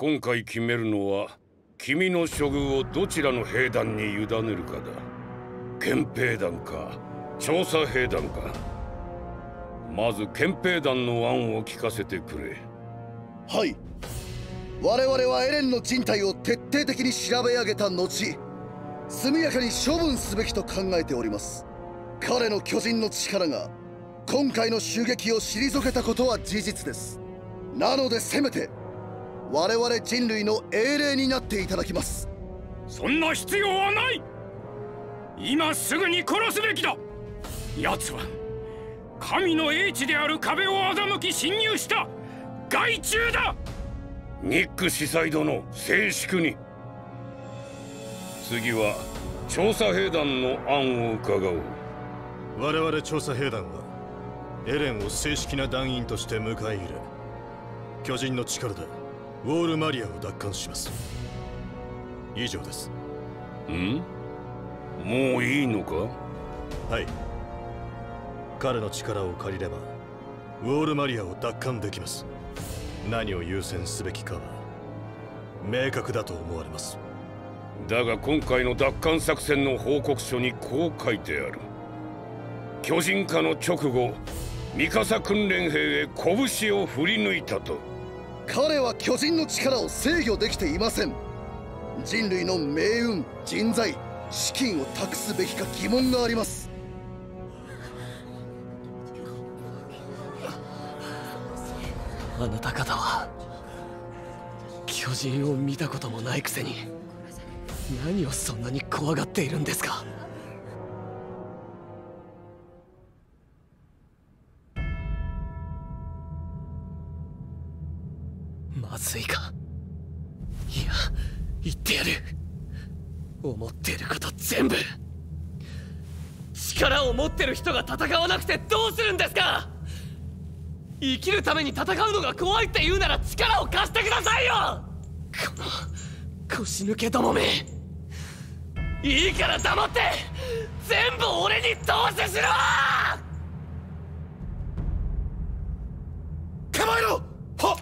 今回決めるのは君の処遇をどちらの兵団に委ねるかだ。憲兵団か調査兵団か。まず憲兵団の案を聞かせてくれ。 はい。我々はエレンの人体を徹底的に調べ上げた後、速やかに処分すべきと考えております。彼の巨人の力が今回の襲撃を退けたことは事実です。なのでせめて我々人類の英霊になっていただきます。 そんな必要はない。今すぐに殺すべきだ。奴は神の英知である壁を欺き侵入した害虫だ。 ニック司祭殿、静粛に。次は調査兵団の案を伺おう。 我々調査兵団はエレンを正式な団員として迎え入れ、巨人の力でウォールマリアを奪還します。以上です。 もういいのか？ はい。彼の力を借りればウォールマリアを奪還できます。何を優先すべきかは明確だと思われます。 だが今回の奪還作戦の報告書にこう書いてある。巨人化の直後、ミカサ訓練兵へ拳を振り抜いたと。 彼は巨人の力を制御できていません。人類の命運、人材、資金を託すべきか疑問があります。 あなた方は巨人を見たこともないくせに何をそんなに怖がっているんですか？まずいか。いや、言ってやる。思っていること全部。力を持ってる人が戦わなくてどうするんですか？生きるために戦うのが怖いって言うなら力を貸してくださいよ。この腰抜けどもめ、いいから黙って全部俺に投資しろ。 構えろ。はっ。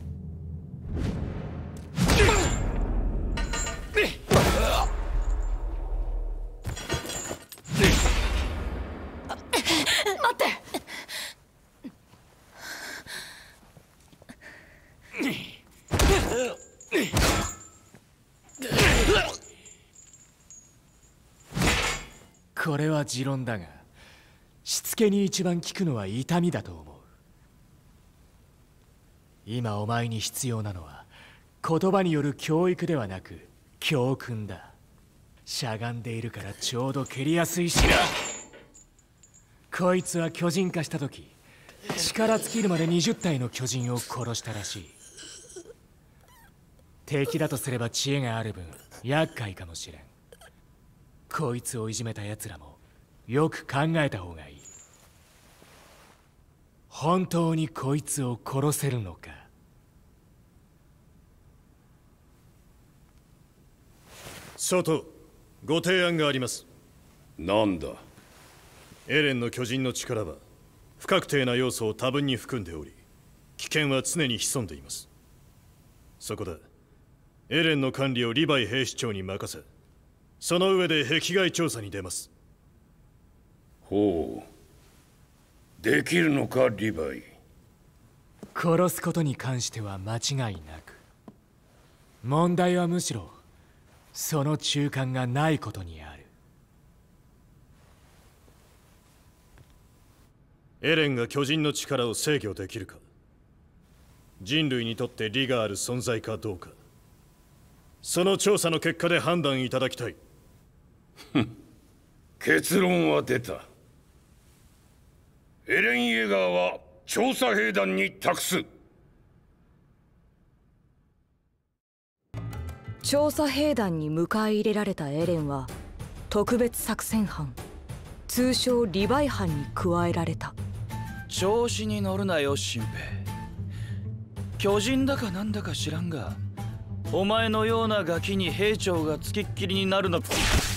待って。 これは持論だが、しつけに一番効くのは痛みだと思う。今お前に必要なのは言葉による教育ではなく教訓だ。しゃがんでいるからちょうど蹴りやすいしな。こいつは巨人化した時、力尽きるまで20体の巨人を殺したらしい。敵だとすれば知恵がある分厄介かもしれん。こいつをいじめた奴らもよく考えた方がいい。本当にこいつを殺せるのか。 外、ご提案があります。 なんだ？ エレンの巨人の力は不確定な要素を多分に含んでおり、危険は常に潜んでいます。そこでエレンの管理をリヴァイ兵士長に任せ、その上で壁外調査に出ます。 ほう、できるのかリヴァイ。 殺すことに関しては間違いなく、問題はむしろその中間がないことにある。 エレンが巨人の力を制御できるか、人類にとって利がある存在かどうか、その調査の結果で判断いただきたい。 結論は出た。エレン・イェガーは調査兵団に託す。 調査兵団に迎え入れられたエレンは特別作戦班、通称リヴァイ班に加えられた。 調子に乗るなよ新兵。巨人だかなんだか知らんが、お前のようなガキに兵長がつきっきりになるのか。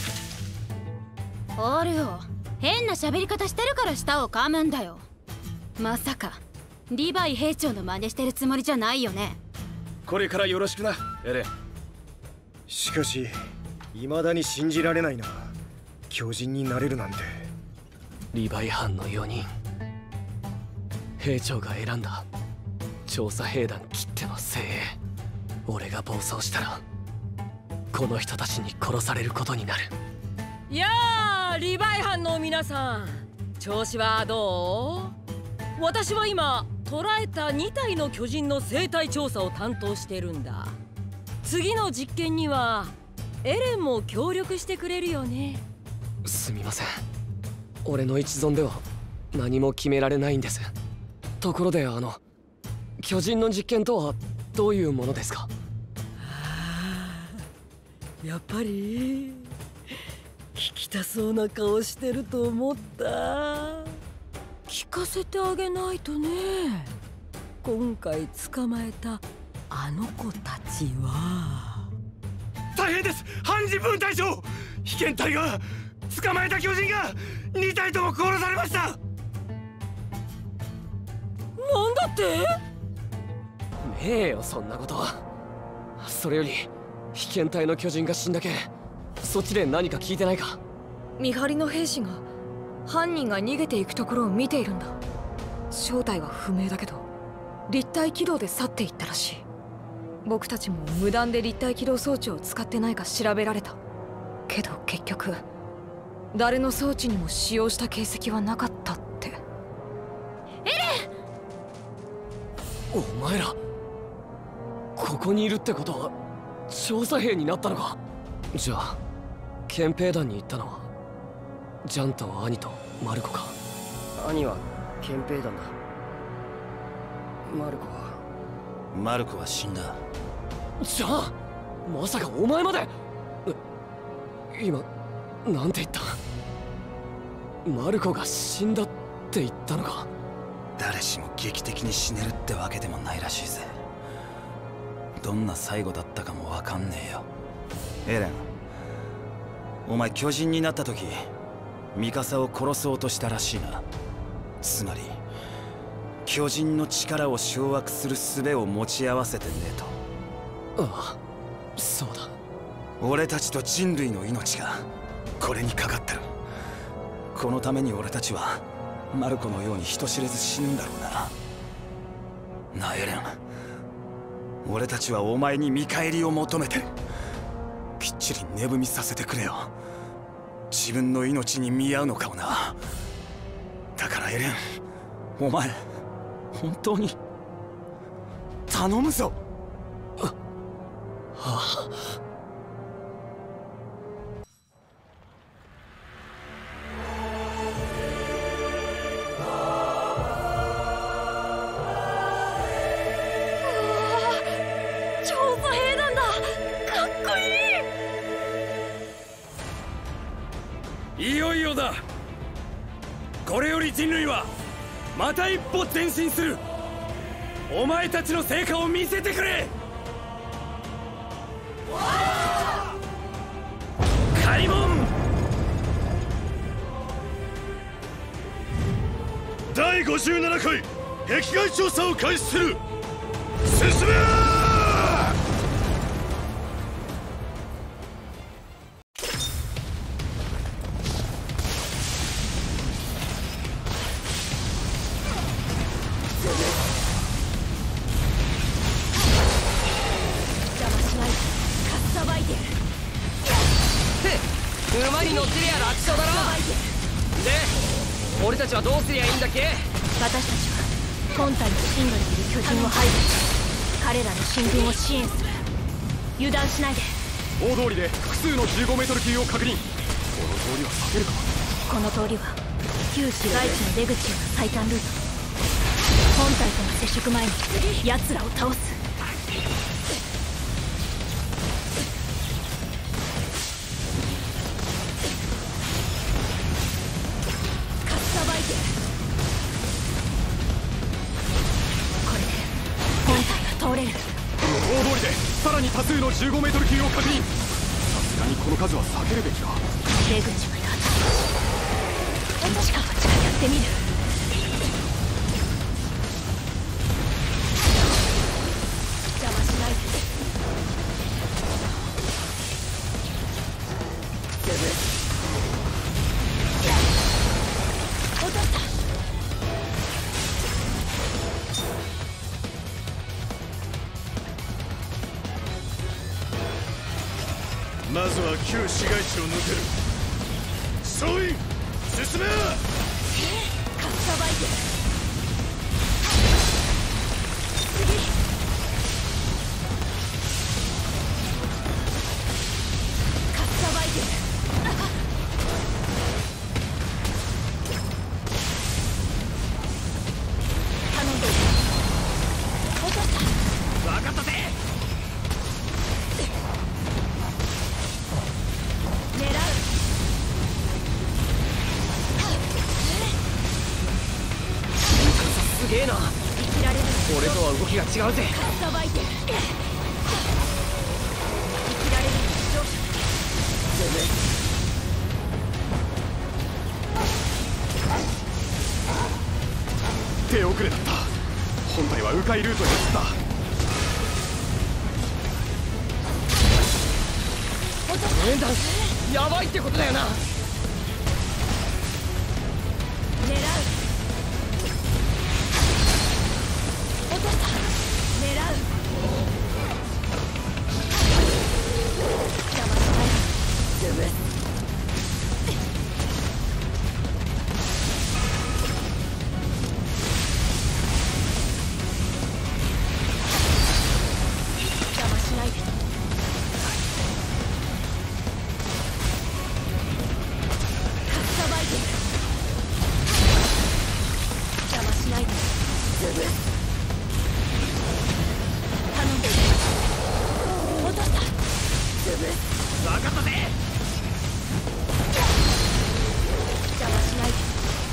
オルオ、変な喋り方してるから舌を噛むんだよ。まさかリヴァイ兵長の真似してるつもりじゃないよね。 これからよろしくな、エレン。 しかし未だに信じられないな。巨人になれるなんて。 リヴァイ班の4人、兵長が選んだ調査兵団きっての精鋭。俺が暴走したらこの人たちに殺されることになる。 やあ、リヴァイ班の皆さん、調子はどう？私は今捕らえた2体の巨人の生態調査を担当してるんだ。次の実験にはエレンも協力してくれるよね。 すみません、俺の一存では何も決められないんです。ところで巨人の実験とはどういうものですか？ やっぱり聞きたそうな顔してると思った。聞かせてあげないとね。今回捕まえたあの子たちは。 大変です、ハンジ分隊長。被験隊が捕まえた巨人が2体とも殺されました。 なんだって？ ねえよ、そんなことは。それより被験隊の巨人が死んだけ、そっちで何か聞いてないか？ 見張りの兵士が犯人が逃げていくところを見ているんだ。正体は不明だけど立体軌道で去っていったらしい。僕たちも無断で立体起動装置を使ってないか調べられたけど、結局誰の装置にも使用した形跡はなかったって。 エレン！お前らここにいるってことは調査兵になったのか？じゃあ憲兵団に行ったのはジャンと兄とマルコか？ 兄は憲兵団だ。マルコは死んだ。 じゃあまさかお前まで。今なんて言った？マルコが死んだって言ったのか？ 誰しも劇的に死ねるってわけでもないらしいぜ。どんな最後だったかもわかんねえよ。エレン、お前巨人になった時ミカサを殺そうとしたらしいな。つまり巨人の力を掌握する術を持ち合わせてねえと。 ああ、そうだ。 俺たちと人類の命がこれにかかってる。このために俺たちはマルコのように人知れず死ぬんだろうな。なあエレン、俺たちはお前に見返りを求めてる。きっちり値踏みさせてくれよ。自分の命に見合うのかをな。だからエレン、お前本当に頼むぞ。 はあ。 調査兵団だ。かっこいい。 いよいよだ。これより人類はまた一歩前進する。お前たちの成果を見せてくれ。開門。 第57回壁外調査を開始する。進め！ 馬に乗ってりゃ楽勝だろ。で、俺たちはどうすりゃいいんだっけ？ 私たちは本体の進路にいる巨人を排除し、彼らの進軍を支援する。油断しないで。 大通りで複数の15メートル級を確認。この通りは避けるか？ この通りは旧市街地の出口への最短ルート。本体との接触前に奴らを倒す。 大通りでさらに多数の15メートル級を確認。さすがにこの数は避けるべきか。 出口まであと一か八かやってみる。邪魔しないで。 まずは旧市街地を抜ける。総員進め。 かっさばいてかっさばいて頼んで落とした。 分かったぜ。 狙う。 すげえな。 生きられる。 俺とは動きが違うぜ。 かっさばいて生きられる。勝者手遅れだった。本体は迂回ルートに移った。 面談やばいってことだよな。 狙う。落とした。狙う。邪魔しない。ズブ。邪魔しないで。かっさばいて。邪魔しないで。ズブ。頼んでいる。落とした。ズブ。 分かったぜ。 邪魔しないで。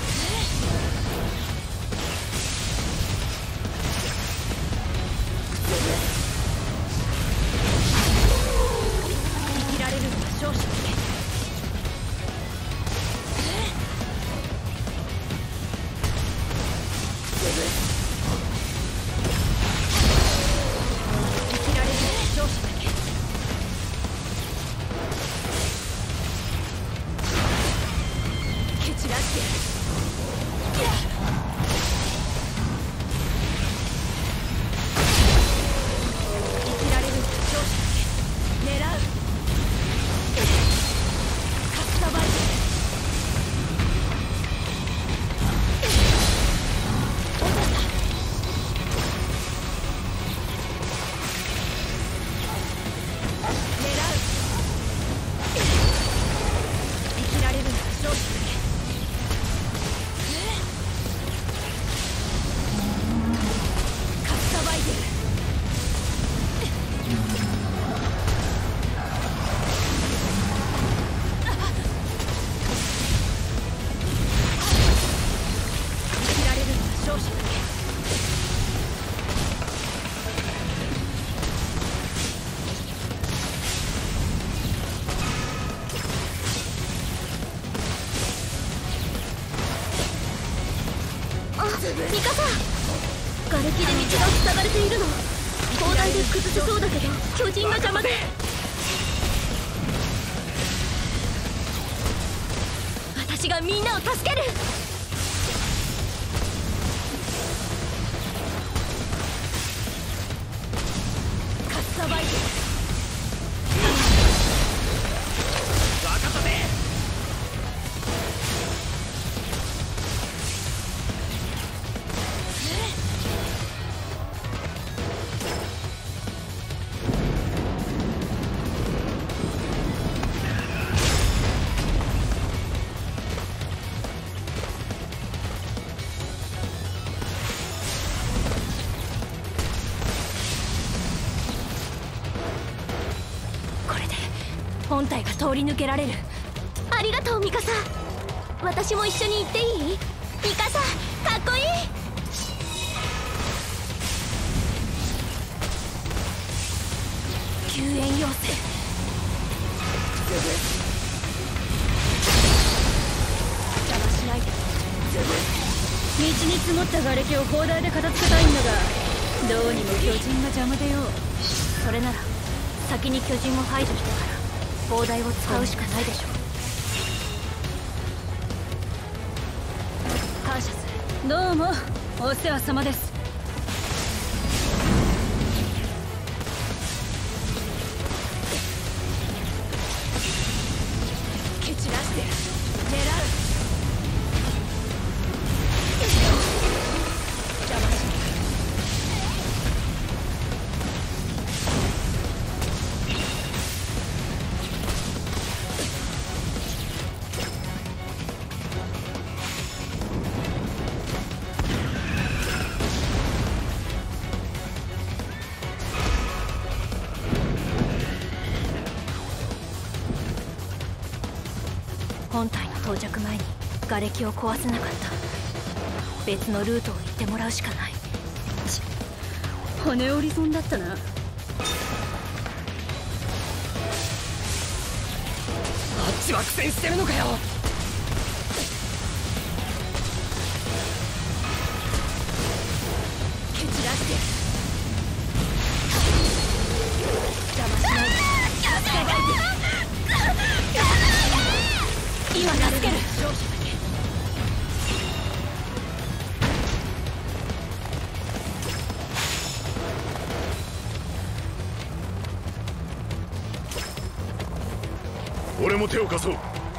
ズブ。生きられるのは勝者だけ。ズブ。生きられるのは勝者だけ。蹴散らしてやる。生きられるのは勝者だけ。狙う。かっさばいて。落とした。狙う。生きられるのは勝者だけ。かっさばいてる。生きられるのは勝者だけ。 ミカサ、瓦礫で道が塞がれているの。砲台で崩せそうだけど巨人の邪魔で。私がみんなを助ける。 かっさばいてる。 分かったぜ。 これで本体が通り抜けられる。 ありがとうミカサ。私も一緒に行っていい？ミカサ、かっこいい。 救援要請。邪魔しないで。 道に積もった瓦礫を砲台で片付けたいんだが、どうにも巨人が邪魔でよ。 それなら先に巨人を排除してから砲台を使うしかないでしょ。感謝する。 どうもお世話様です。 本体の到着前に瓦礫を壊せなかった。別のルートを行ってもらうしかない。 骨折り損だったな。 あっちは苦戦してるのかよ。蹴散らして邪魔しないで。今助ける。 俺も手を貸そう。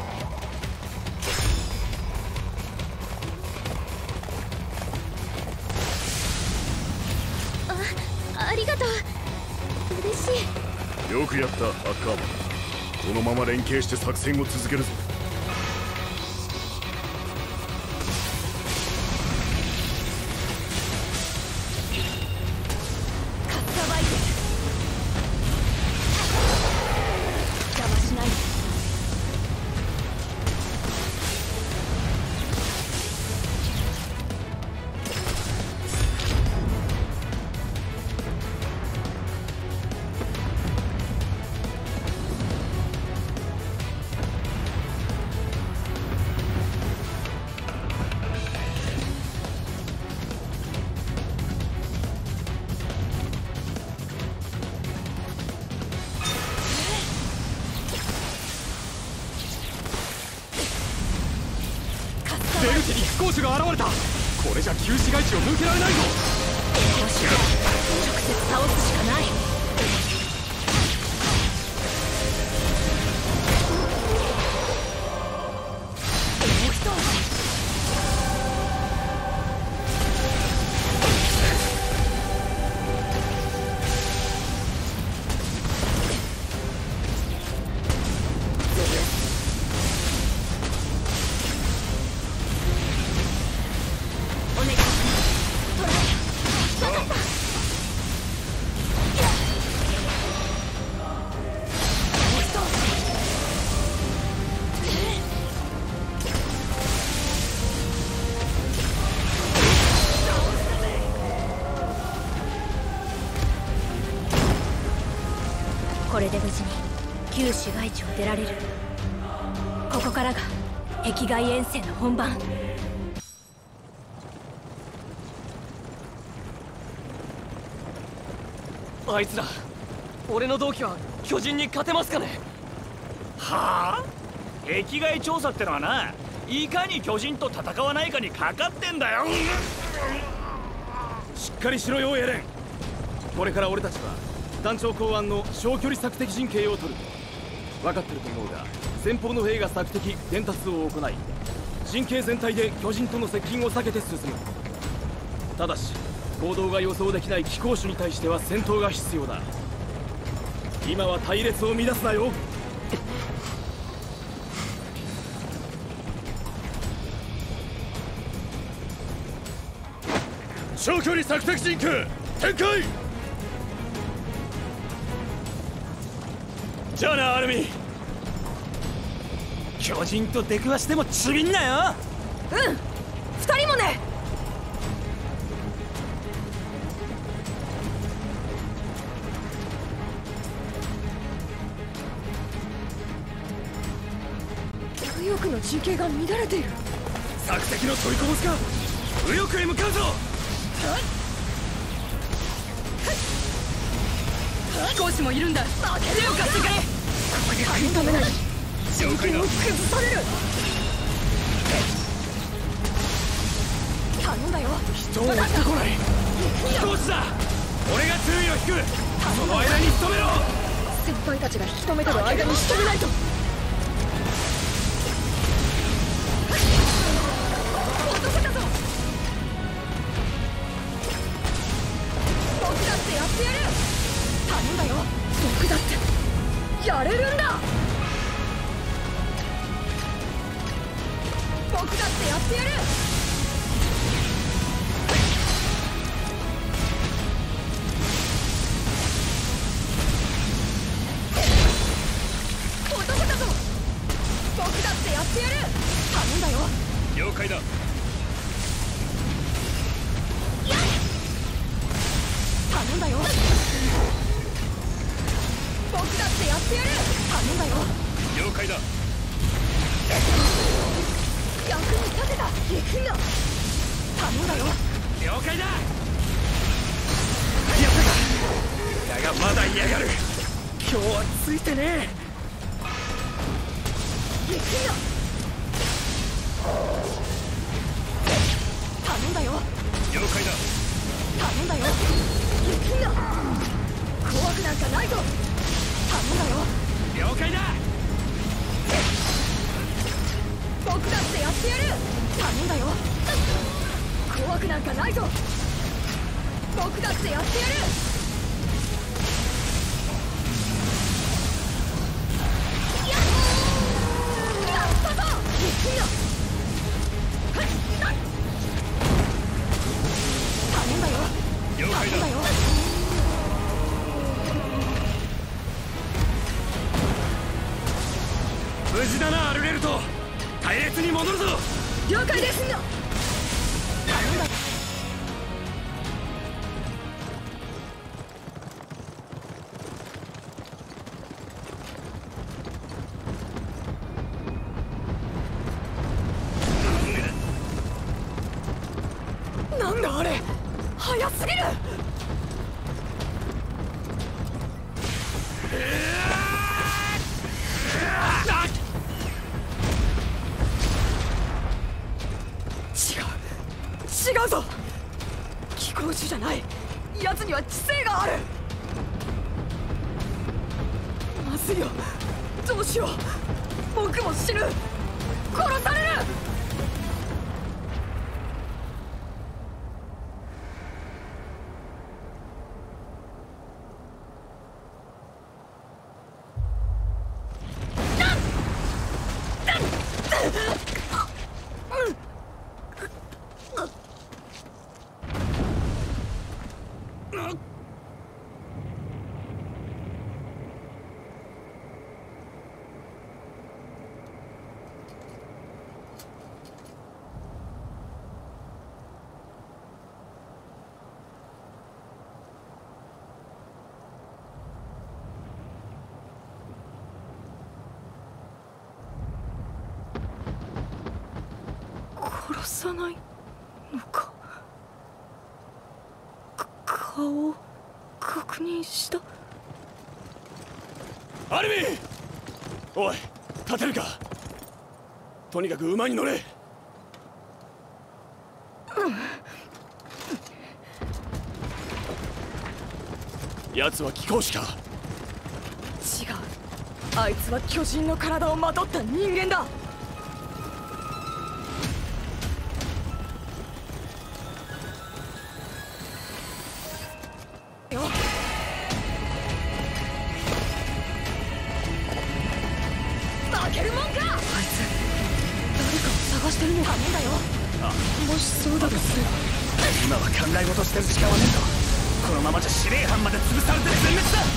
ありがとう。嬉しい。 よくやったアッカーマン。このまま連携して作戦を続けるぞ。 かっさばいて邪魔しないで。 ベルテに飛行士が現れた。これじゃ旧市街地を抜けられないぞ。 よし、直接倒すしかない。これで無事に旧市街地を出られる。ここからが壁外遠征の本番。 あいつら俺の同期は巨人に勝てますかね。 はあ？壁外調査ってのはな、いかに巨人と戦わないかにかかってんだよ。 しっかりしろよエレン。これから俺たちは団長考案の小距離索敵陣形を取る。分かってると思うが、前方の兵が索敵伝達を行い、陣形全体で巨人との接近を避けて進む。ただし行動が予想できない騎行種に対しては戦闘が必要だ。今は隊列を乱すなよ。 長距離索敵陣形展開。 じゃあなアルミ。巨人と出くわしてもちびんなよ。 うん、二人もね。右翼の陣形が乱れている。 索敵の取りこぼしか。右翼へ向かうぞ。 飛行士もいるんだ。手を貸してくれ。食い止めない。陣形を崩される。頼んだよ。 人を追ってこない。飛行士だ。俺が注意を引く。その間に仕留めろ。 先輩たちが引き止めてる間に仕留めないと。男だぞ。僕だってやってやる。頼んだよ。僕だってやれるんだ。僕だってやってやる。男だぞ。僕だってやってやる。 了解だ。 頼んだよ。僕だってやってやる。頼んだよ。 了解だ。 役に立てた。行くんだ。頼んだよ。 了解だ。やったか。だがまだ嫌がる。今日はついてねえ。 行くんだ。頼んだよ。 了解だ。 頼んだよ。行くんだ。怖くなんかないぞ。頼んだよ。 了解だ。 僕だってやってやる。頼んだよ。怖くなんかないぞ。僕だってやってやる。やったぞ。行くよ。頼んだよ。 了解だ。 頼んだよ。 無事だなアルレルト。隊列に戻るぞ。 了解です。頼んだ。なんだあれ、早すぎる。違うぞ。飛行士じゃない。奴には知性がある。まずいよ。どうしよう。僕も死ぬ。殺される。殺さないのか。顔を確認した。 アルミン、おい立てるか。とにかく馬に乗れ。奴は貴公子か。 違う。あいつは巨人の体をまとった人間だ。負けるもんか。あいつ誰かを探してるのか。なんだよ。もしそうだとすれば今は考え事してる時間はねえぞ。このままじゃ司令班まで潰されて全滅だ。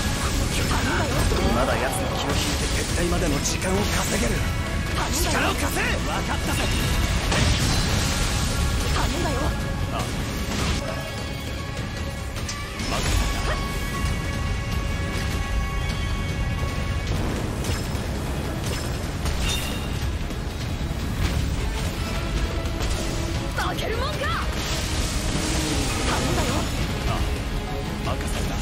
まだ奴の気を引いて撤退までの時間を稼げる。力を貸せ。分かったぜ。 頼んだよ。負けるもんか。頼んだよ。 任せた。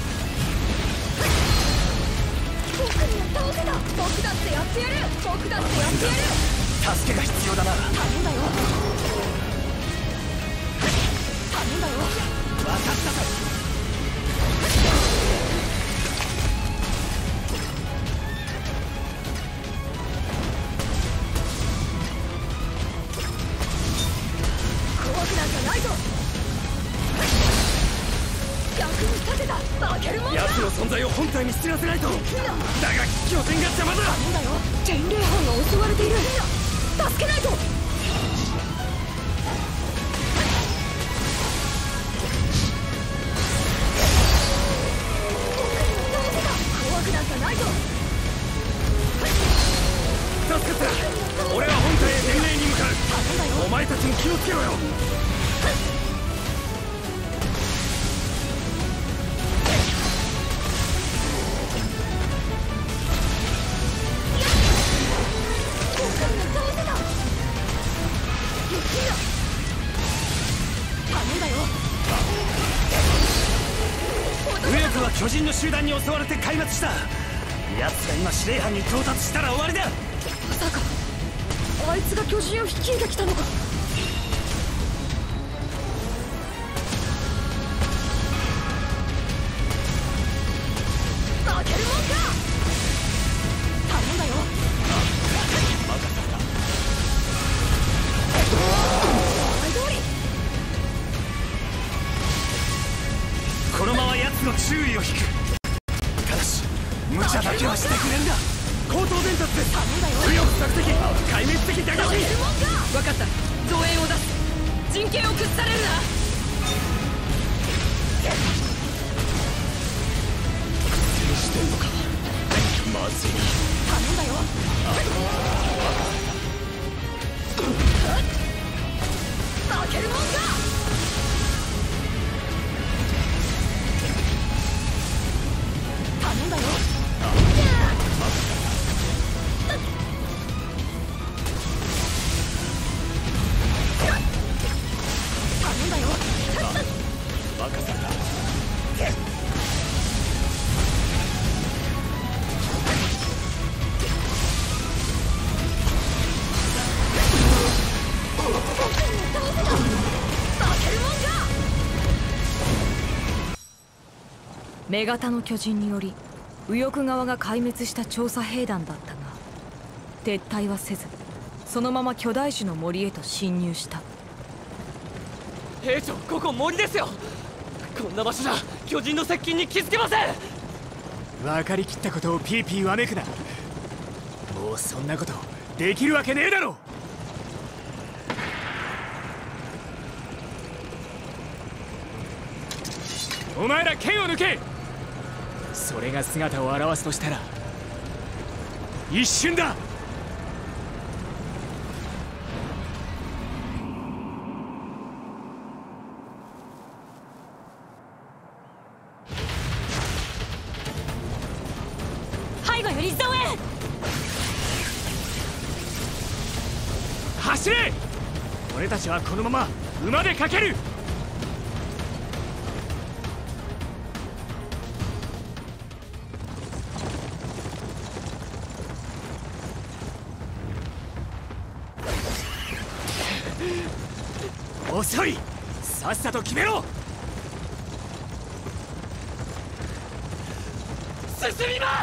僕には倒せた。僕だってやってやる。僕だってやってやる。 助けが必要だな。 頼んだよ。頼んだよ。 分かったぜ。 怖くなんかないぞ。役に立てた。負けるもんだ。 奴の存在を本体に知らせないと。だが巨人が邪魔だ。 頼んだよ。天霊班が襲われている。助けないと。怖くなんかないぞ。 助かった。俺は本体へ天霊に向かう。 は巨人の集団に襲われて壊滅した。奴が今司令班に到達したら終わりだ。 まさかあいつが巨人を率いてきたのか。負けるもんか。頼んだよ。 このまま奴の注意を引く。ただし無茶だけはしてくれんだ。口頭伝達です。右翼索敵壊滅的打撃。 分かった。増援を出す。陣形を崩されるな。 何してんのか。まずい。 頼んだよ。負けるもんか。頼んだよ。頼んだよ。 任せた。 女型の巨人により右翼側が壊滅した調査兵団だったが、撤退はせずそのまま巨大樹の森へと侵入した。 兵長、ここ森ですよ。こんな場所じゃ巨人の接近に気づけません。 分かりきったことをピーピーわめくな。もうそんなことできるわけねえだろ。お前ら剣を抜け。それが姿を現すとしたら一瞬だ。 背後より増援。 走れ。俺たちはこのまま馬で駆ける。遅い。さっさと決めろ。 進みます。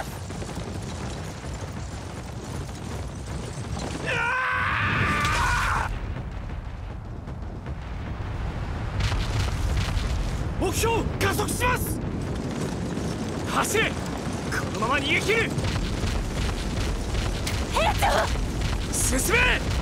目標加速します。 走れ。このまま逃げ切る。 兵長、 進め。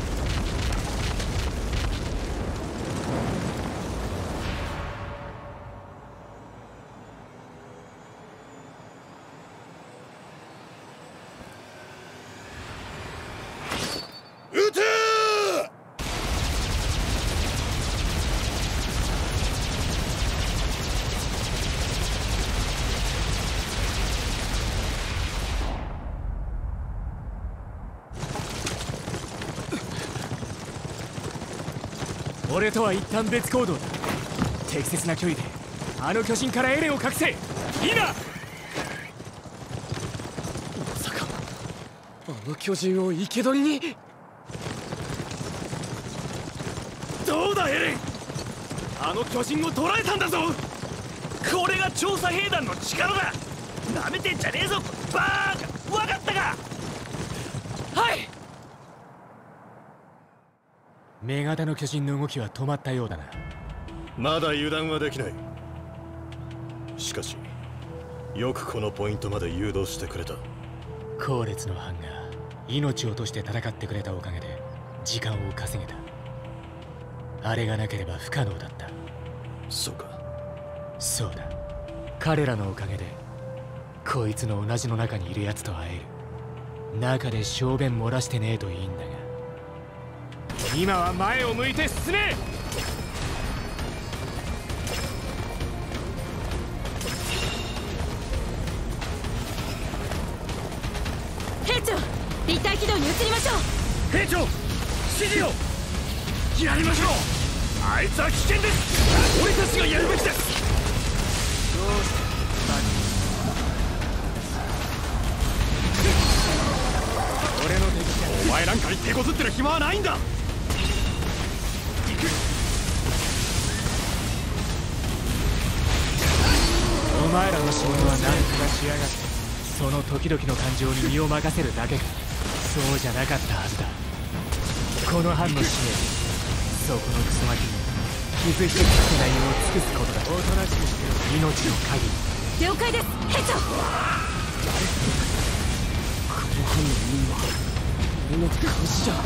俺とは一旦別行動だ。適切な距離であの巨人からエレンを隠せ。今。 まさかあの巨人を生け捕りに。 どうだエレン。あの巨人を捕らえたんだぞ。これが調査兵団の力だ。なめてんじゃねえぞバーカ。分かったか。 はい。 女型の巨人の動きは止まったようだな。 まだ油断はできない。しかしよくこのポイントまで誘導してくれた。 後列の班が命を落として戦ってくれたおかげで時間を稼げた。あれがなければ不可能だった。 そうか。 そうだ。彼らのおかげでこいつの同じの中にいるやつと会える。中で小便漏らしてねえといいんだが、今は前を向いて進め。 兵長、立体軌道に移りましょう。 兵長、指示を。やりましょう。あいつは危険です。俺たちがやるべきです。 どうしてこずってる暇はないんだ。 お前らの仕事は何とかしやがって、その時々の感情に身を任せるだけか。そうじゃなかったはずだ。この班の使命、そこのクソガキに傷一つつけないよう尽くすことだ。おとなしくしてる命の限り。 了解です兵長。 この班の任務は俺の監視じゃ。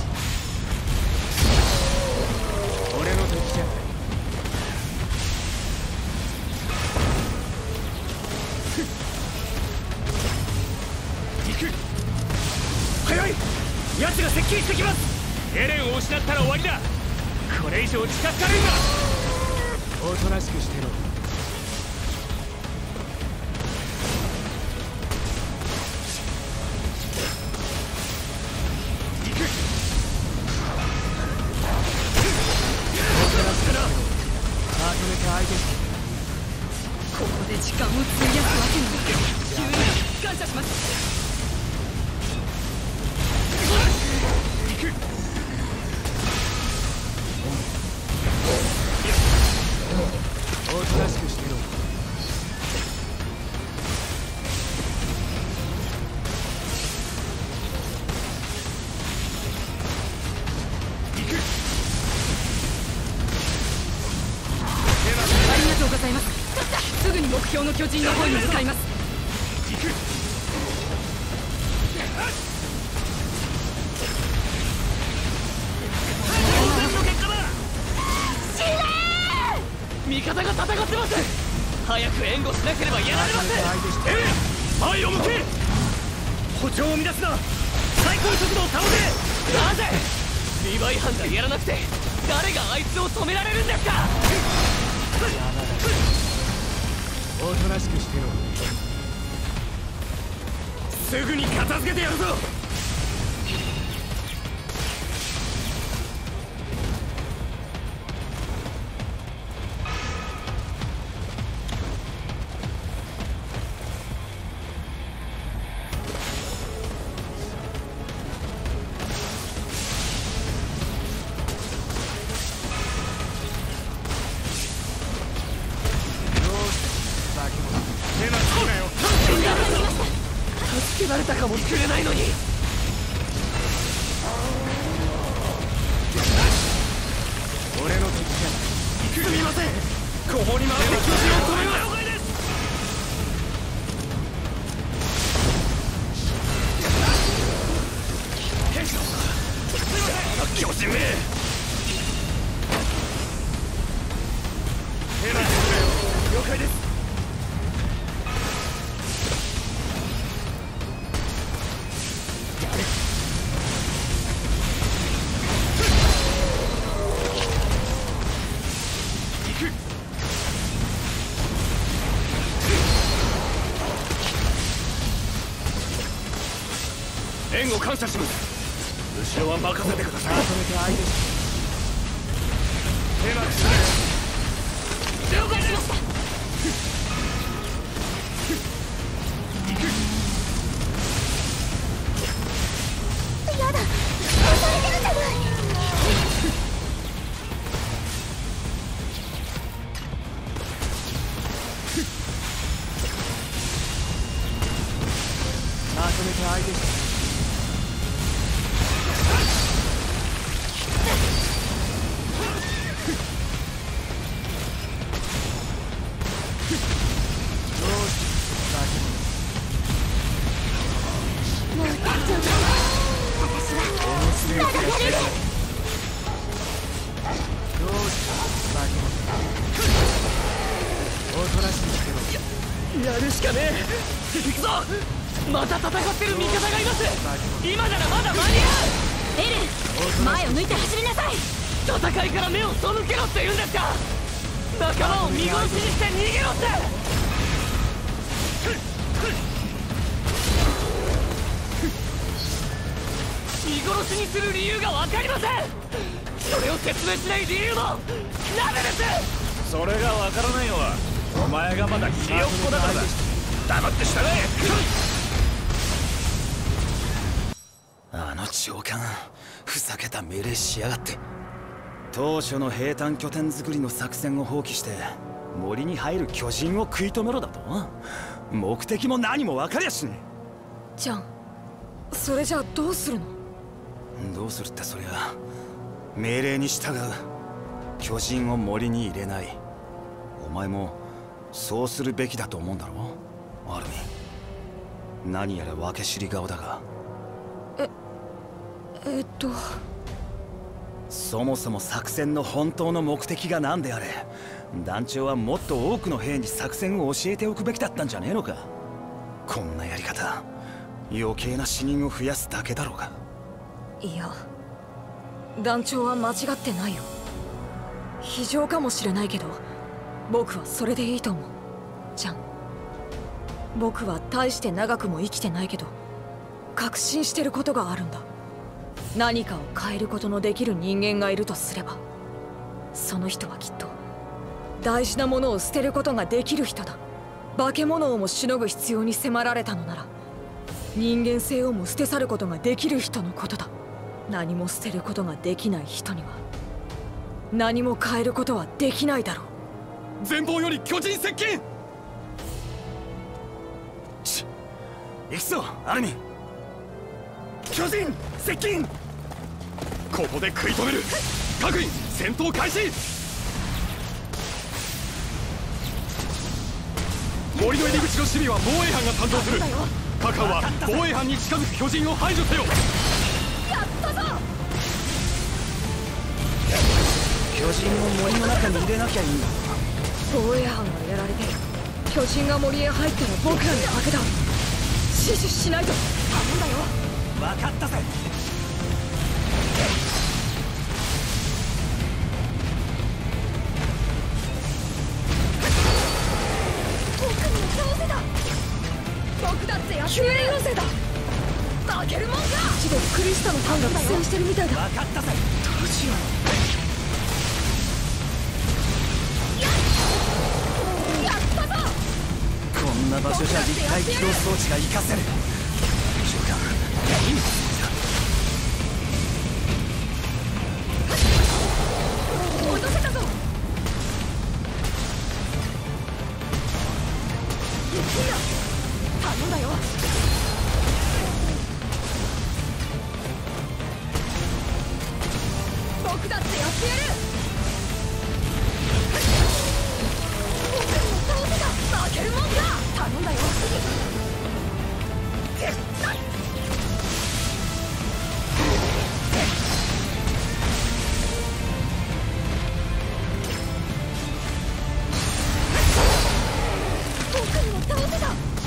俺の敵じゃない。 早い、奴が接近してきます。エレンを失ったら終わりだ。これ以上近づかれるな。 おとなしくしてろ。 ここで時間を費やすわけには。感謝します。 おとなしくしてろ。 ありがとうございます。すぐに目標の巨人の方に向かいます。 味方が戦ってます。早く援護しなければやられません。 前を向け。歩調を乱すな。最高速度を保て。 なぜリヴァイ班がやらなくて誰があいつを止められるんですか。 おとなしくしてろ。 すぐに片付けてやるぞ。 助けられたかもしれないのに。 俺の敵じゃない。 すみません。後方に回って巨人を止めます。了解です。兵士の巨人め。了解です。援護感謝します。後ろは任せてください。 まとめて相手し閉幕する。 了解しました。 やだ、押されてるじゃない。 まとめて相手しもう大丈夫。私はまだやれる。 おとなしくしてろ。 やるしかねえ。行くぞ。また戦ってる味方がいます。今ならまだ間に合う。 エレン、前を向いて走りなさい。 戦いから目を背けろって言うんですか。仲間を見殺しにして逃げろって。見殺しにする理由が分かりません。それを説明しない理由もなぜです。 それが分からないのはお前がまだひよっこだからだ。黙って従え。ああの長官、ふざけた命令しやがって。当初の兵站拠点作りの作戦を放棄して森に入る巨人を食い止めろだと？目的も何も分かりゃしねえ。 じゃん、それじゃあどうするの？ どうするって、そりゃ命令に従う。巨人を森に入れない。お前もそうするべきだと思うんだろう、アルミン。何やら分け知り顔だが。そもそも作戦の本当の目的が何であれ、団長はもっと多くの兵に作戦を教えておくべきだったんじゃねえのか。こんなやり方、余計な死人を増やすだけだろうが。 いや、団長は間違ってないよ。非常かもしれないけど、僕はそれでいいと思う。じゃん、僕は大して長くも生きてないけど、確信してることがあるんだ。何かを変えることのできる人間がいるとすれば、その人はきっと大事なものを捨てることができる人だ。化け物をもしのぐ必要に迫られたのなら、人間性をも捨て去ることができる人のことだ。何も捨てることができない人には何も変えることはできないだろう。 前方より巨人接近。 行くぞアルミン。巨人接近。 ここで食い止める。各員戦闘開始。森の入り口の守備は防衛班が担当する。各班は防衛班に近づく巨人を排除せよ。 やったぞ。 巨人を森の中に入れなきゃいいんだ。 防衛班がやられて巨人が森へ入ったら僕らに負けだ。死守しないと。頼んだよ。 分かったぜ。 僕にも倒せた。僕だってやって救援要請だ。 負けるもんか。 一度クリスタのファンが苦戦してるみたいだ。 分かったぜ。 どうしよう。 やったぞ。 こんな場所じゃ立体起動装置が活かせる。長官、今落とせたぞ。ゆっくりだ。頼んだよ。僕だってやってやる。僕にも倒せた。負けるもんか。頼んだよ。僕にも倒せた。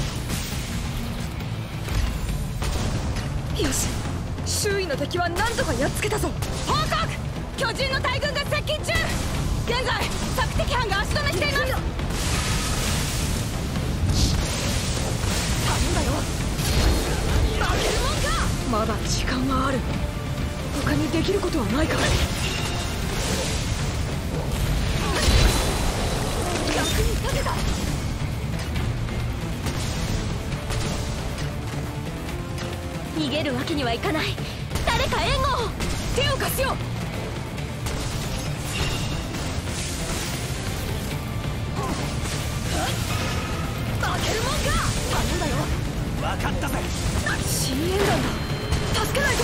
よし、周囲の敵は何とかやっつけたぞ。 報告。巨人の大軍が接近中。現在索敵班が足止めしています。頼んだよ。負けるもんか。 まだ時間はある。他にできることはないか。 役に立てた。逃げるわけにはいかない。誰か援護を。 手を貸すよ。 負けるもんか。頼んだよ。 分かったぜ。 支援団だ。助けないと。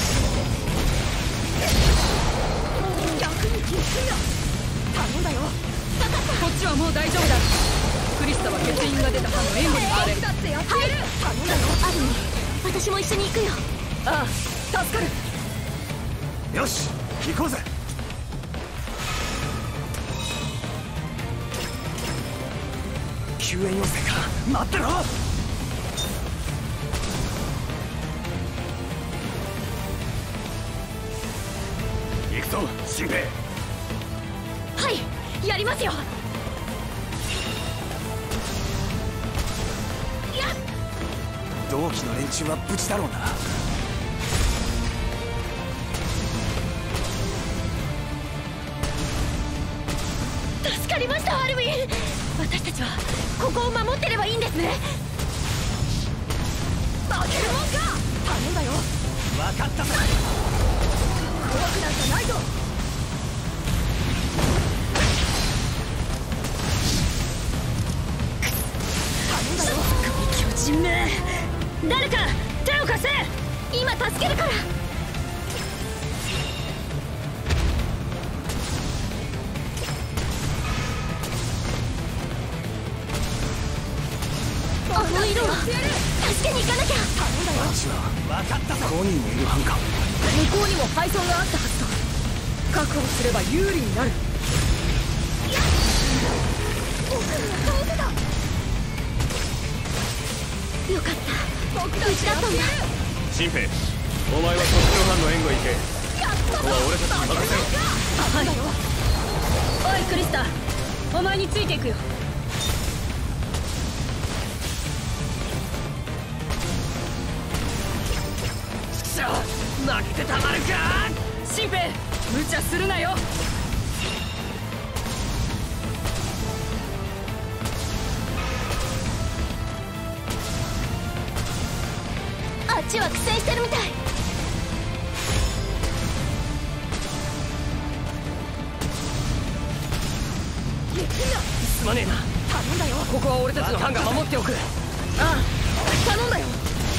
役にゆっくりだ。頼んだよ。分かった。 こっちはもう大丈夫だ。クリスタは欠員が出た班の援護に回れ。 僕だってやってやる。頼んだよ。アルミ、私も一緒に行くよ。 ああ、助かる。 よし、行こうぜ。救援要請か。待ってろ。行くぞ新兵。 はい、やりますよ。 同期の連中は無事だろうな。 助かりました、アルミン。私たちはここを守ってればいいんですね。負けるもんか。頼んだよ。 分かったぞ。 怖くなんかないぞ。頼んだよ巨人め、誰か手を貸せ。今助けるから。あの色は助けに行かなきゃ。 頼んだよ。 私は分かったぞ。ここにもいる班か。 向こうにも配送があったはずだ。確保すれば有利になる。僕には倒せた。 よかった。 僕たちだったんだ。 新兵、お前はそっちの班の援護行け。ここは俺たちに任せろ。 はい。 おいクリスタ、お前についていくよ。 負けてたまるか。 新兵、無茶するなよ。 あっちは苦戦してるみたい。 すまねえな。 頼んだよ。 ここは俺たちの班が守っておく。 ああ、頼んだよ。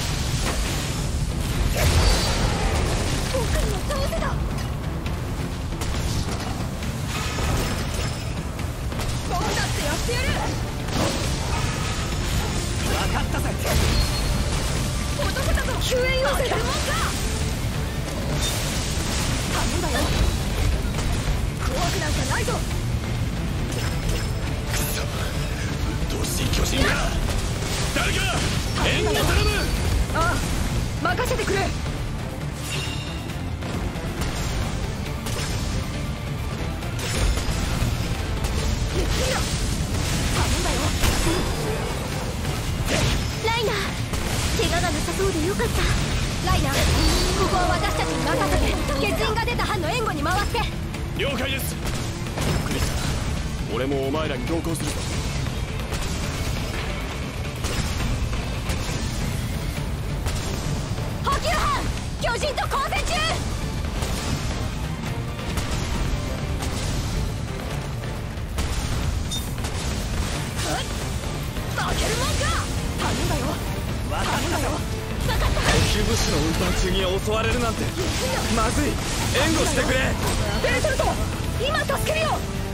僕には倒せた。僕だってやってやる。 分かったぜ。 男だぞ。救援要請だ。頼んだよ。怖くなんかないぞ。 くそ、鬱陶しい巨人が。誰か援護頼む。 ああ、任せてくれ。 ライナー、怪我がなさそうでよかった。 ライナー、ここは私たちに任せて、欠員が出た班の援護に回って。 了解です。クリスタ、俺もお前らに同行するぞ。 補給班、巨人と交戦中。負けるもんか。頼んだよ。 分かったよ。 分かった。 補給物資の運搬中に襲われるなんてまずい。援護してくれ。 ベルトルト、今助けるよ。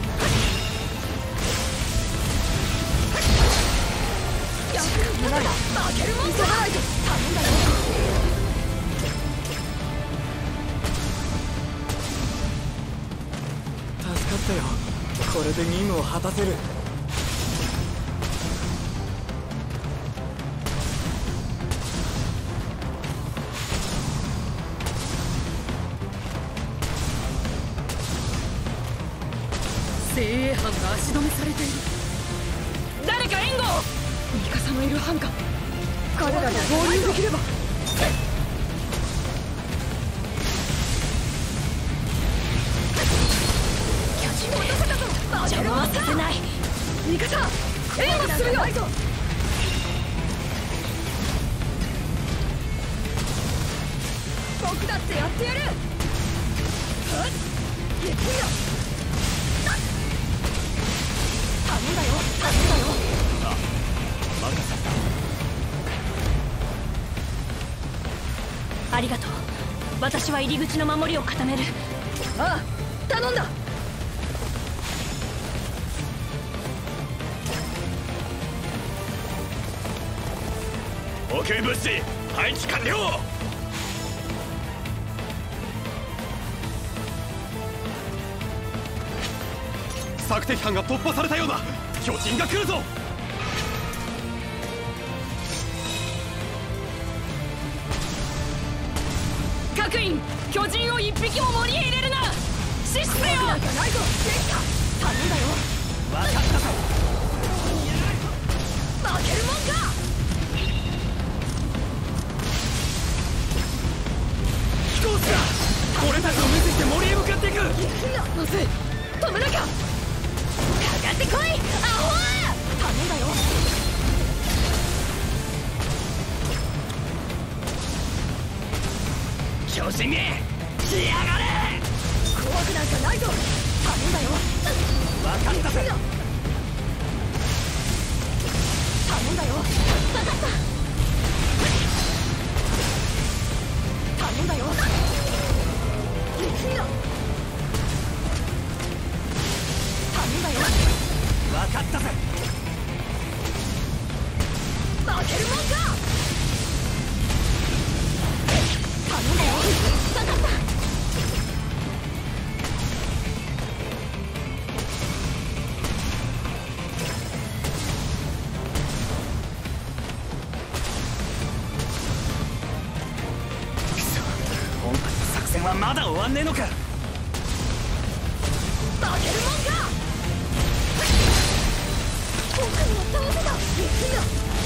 やめろ。負けるもんか。急がないと。頼んだよ。 助かったよ。これで任務を果たせる。 精鋭班が足止めされている。誰か援護を。ミカサのいる班か。彼らに合流できれば。 巨人を落とせたぞ。邪魔はさせない。ミカサ、援護するよ。僕だってやってやる。行くよ。頼んだよ。頼んだよ。 ありがとう。私は入り口の守りを固める。 ああ、頼んだ。 補給物資配置完了。索敵班が突破されたようだ。巨人が来るぞ。 各員、巨人を一匹も森へ入れるな。死守せよ。 なんかないぞ。頼んだよ。 分かったぞ。 負けるもんか。 飛行士だ。俺たちを無視して森へ向かっていく。 まずい、止めなきゃ。かかってこい、アホー。頼んだよ。 調子にしやがれ。 怖くなんかないぞ。頼んだよ。 分かったぜ。 頼んだよ。 分かった。 頼んだよ。ゆっくりだ。頼んだよ。 分かったぜ。 負けるもんか。頼んだよ。 分かった。 本体の作戦はまだ終わんねえのか。 負けるもんか。 僕には倒せた。 ゆっくりだ。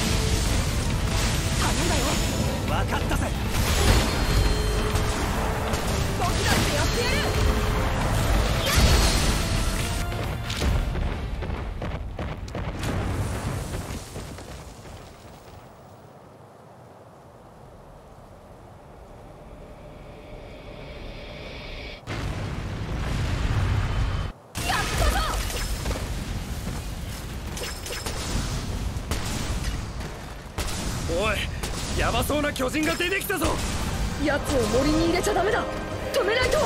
頼んだよ。 分かったぜ。 僕だってやってやる。 おい、ヤバそうな巨人が出てきたぞ。 奴を森に入れちゃダメだ。止めないと。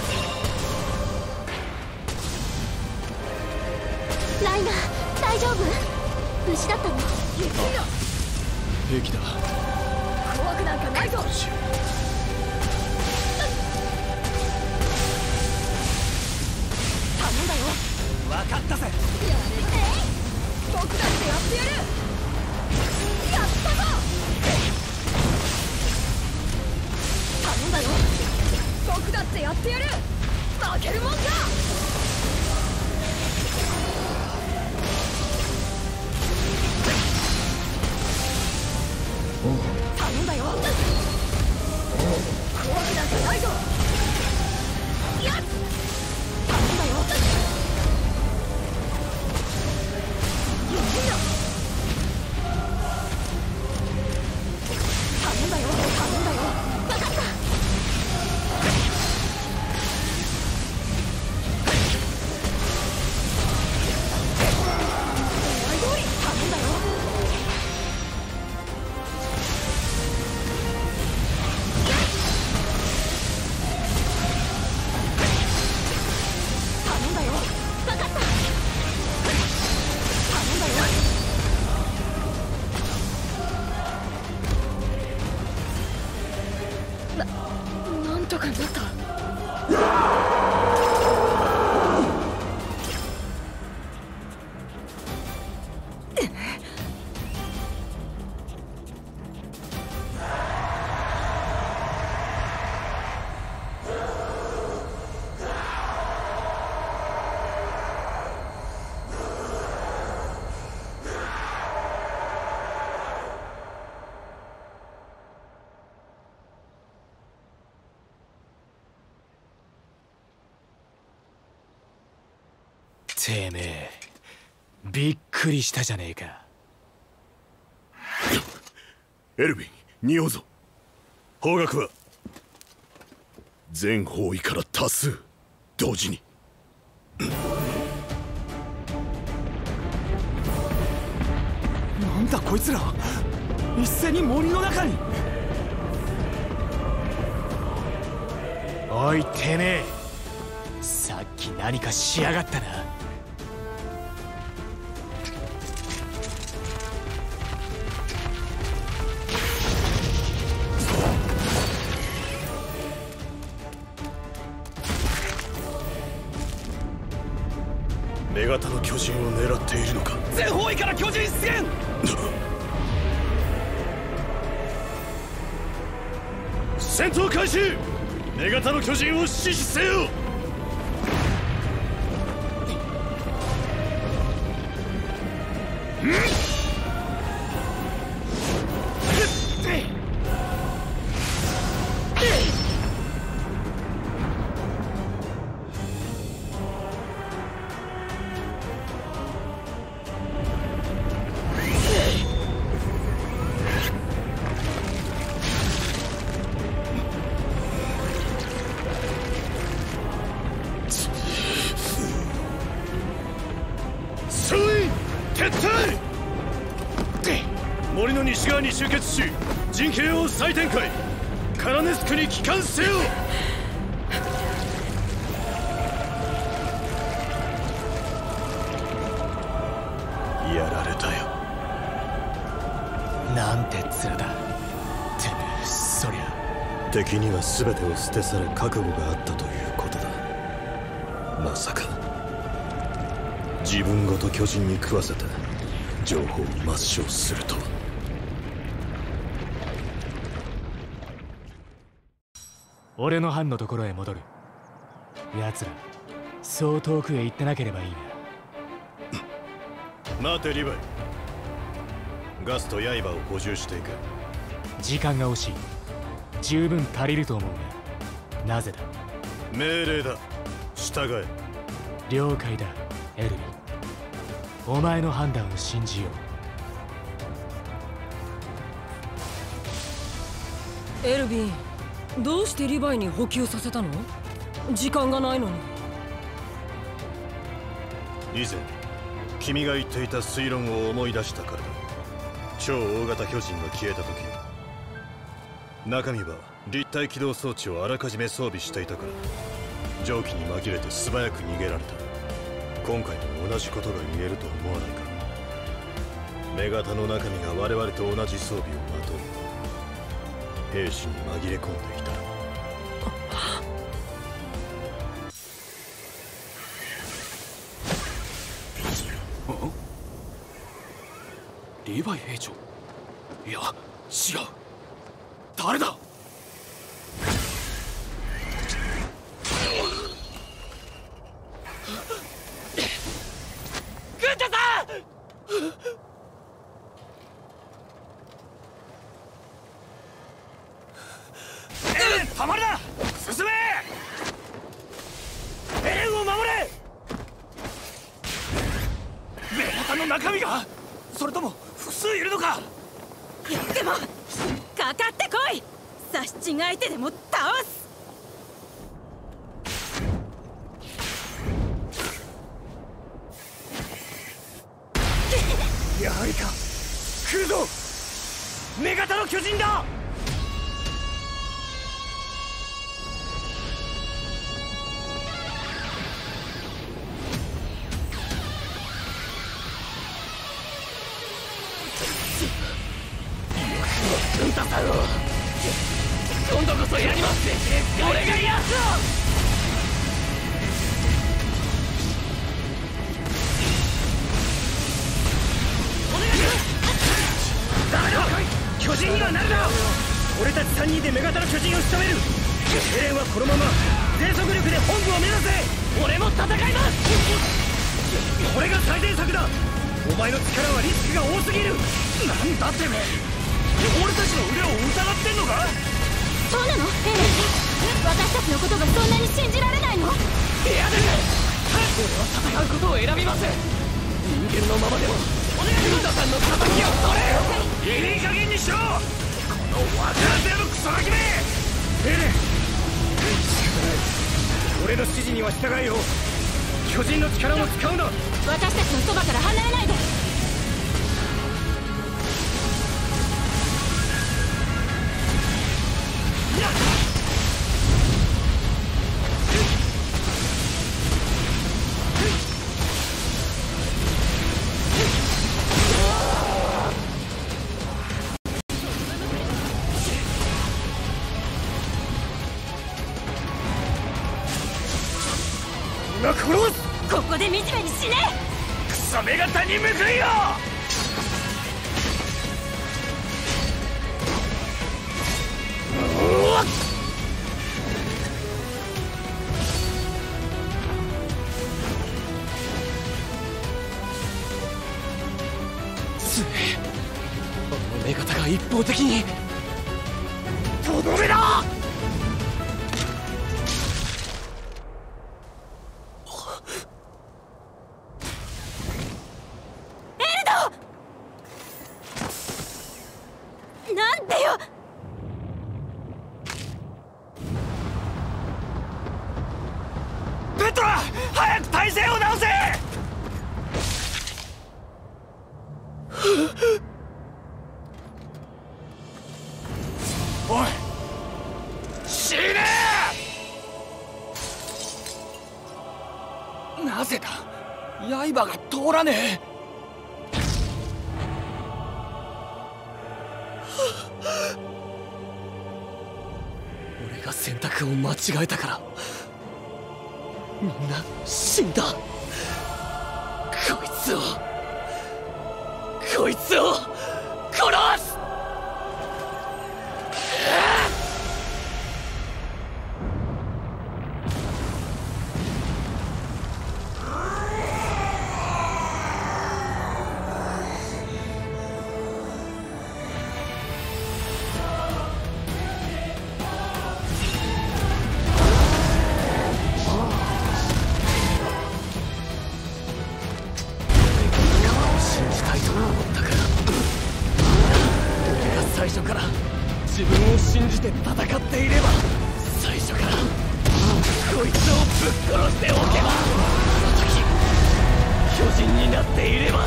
ライナー大丈夫？無事だったの？ ゆっくりだ。 平気だ。 怖くなんかないぞ。頼んだよ。 分かったぜ。 やれ。僕だってやってやる。やったぞ。頼んだよ。僕だってやってやる。負けるもんか。頼んだよ。怖くなんかないぞ。やっ頼んだよ。ゆっくりだ。頼んだよ。頼んだよ。 分かった。 狙い通り。頼んだよ。頼んだよ。 分かった。 頼んだよ。なんとかなった。 てめえびっくりしたじゃねえか。 エルヴィン、匂うぞ。 方角は全方位から多数同時に。 なんだこいつら、一斉に森の中に。 おいてめえ、さっき何かしやがったな。 女型の巨人を狙っているのか。 全方位から巨人出現。 戦闘開始。女型の巨人を死守せよ。 森の西側に集結し陣形を再展開。カラネスクに帰還せよ。やられたよ。 なんて面だ。てめえ、そりゃ敵には全てを捨て去る覚悟があったということだ。まさか自分ごと巨人に食わせて情報を抹消するとは。 俺の班のところへ戻る。奴らそう遠くへ行ってなければいいな。待てリヴァイ。ガスと刃を補充していく。 時間が惜しい。十分足りると思うが、なぜだ。 命令だ。従え。 了解だ、エルヴィン。お前の判断を信じよう。エルヴィン、どうしてリヴァイに補給させたの？時間がないのに。 以前君が言っていた推論を思い出したからだ。超大型巨人が消えた時、中身は立体起動装置をあらかじめ装備していたから、蒸気に紛れて素早く逃げられた。今回も同じことが言えると思わないか。女型の中身が我々と同じ装備をまとい、兵士に紛れ込んでいたら。 リヴァイ兵長。いや、違う。誰だ。 グンタさん。 エレン、止まるな。進め。エレンを守れ。女型の中身が。それとも複数いるのか。 でもかかってこい。刺し違えてでも倒す。 やはりか。来るぞ。女型の巨人だ。 グンタさんを今度こそやります。俺がやつを。 お願いします。ダメだ。巨人にはなるな。俺たち3人で女型の巨人を仕留める。エレンはこのまま全速力で本部を目指せ。 俺も戦います。 これが最善策だ。お前の力はリスクが多すぎる。なんだてめえ。俺たちの腕を疑ってんのか。 そうなのエレン。私たちのことがそんなに信じられないの。 嫌です。俺は戦うことを選びます。人間のままでもグンタさんの仇を取れ。 いい加減にしろ。この若手のクソガキめ。エレン、俺の指示には従えよ。巨人の力も使うな。 私たちのそばから離れないで。ここで惨めに死ね。 クソ女型に報いよ。 ついあの女型が一方的に。 とどめだ。 なんでよ。 ペトラ、早く体勢を直せ。 刃が通らねえ。俺が選択を間違えたからみんな死んだ。こいつを殺す。最初から自分を信じて戦っていれば、最初からこいつをぶっ殺しておけば、あの時巨人になっていれば、いや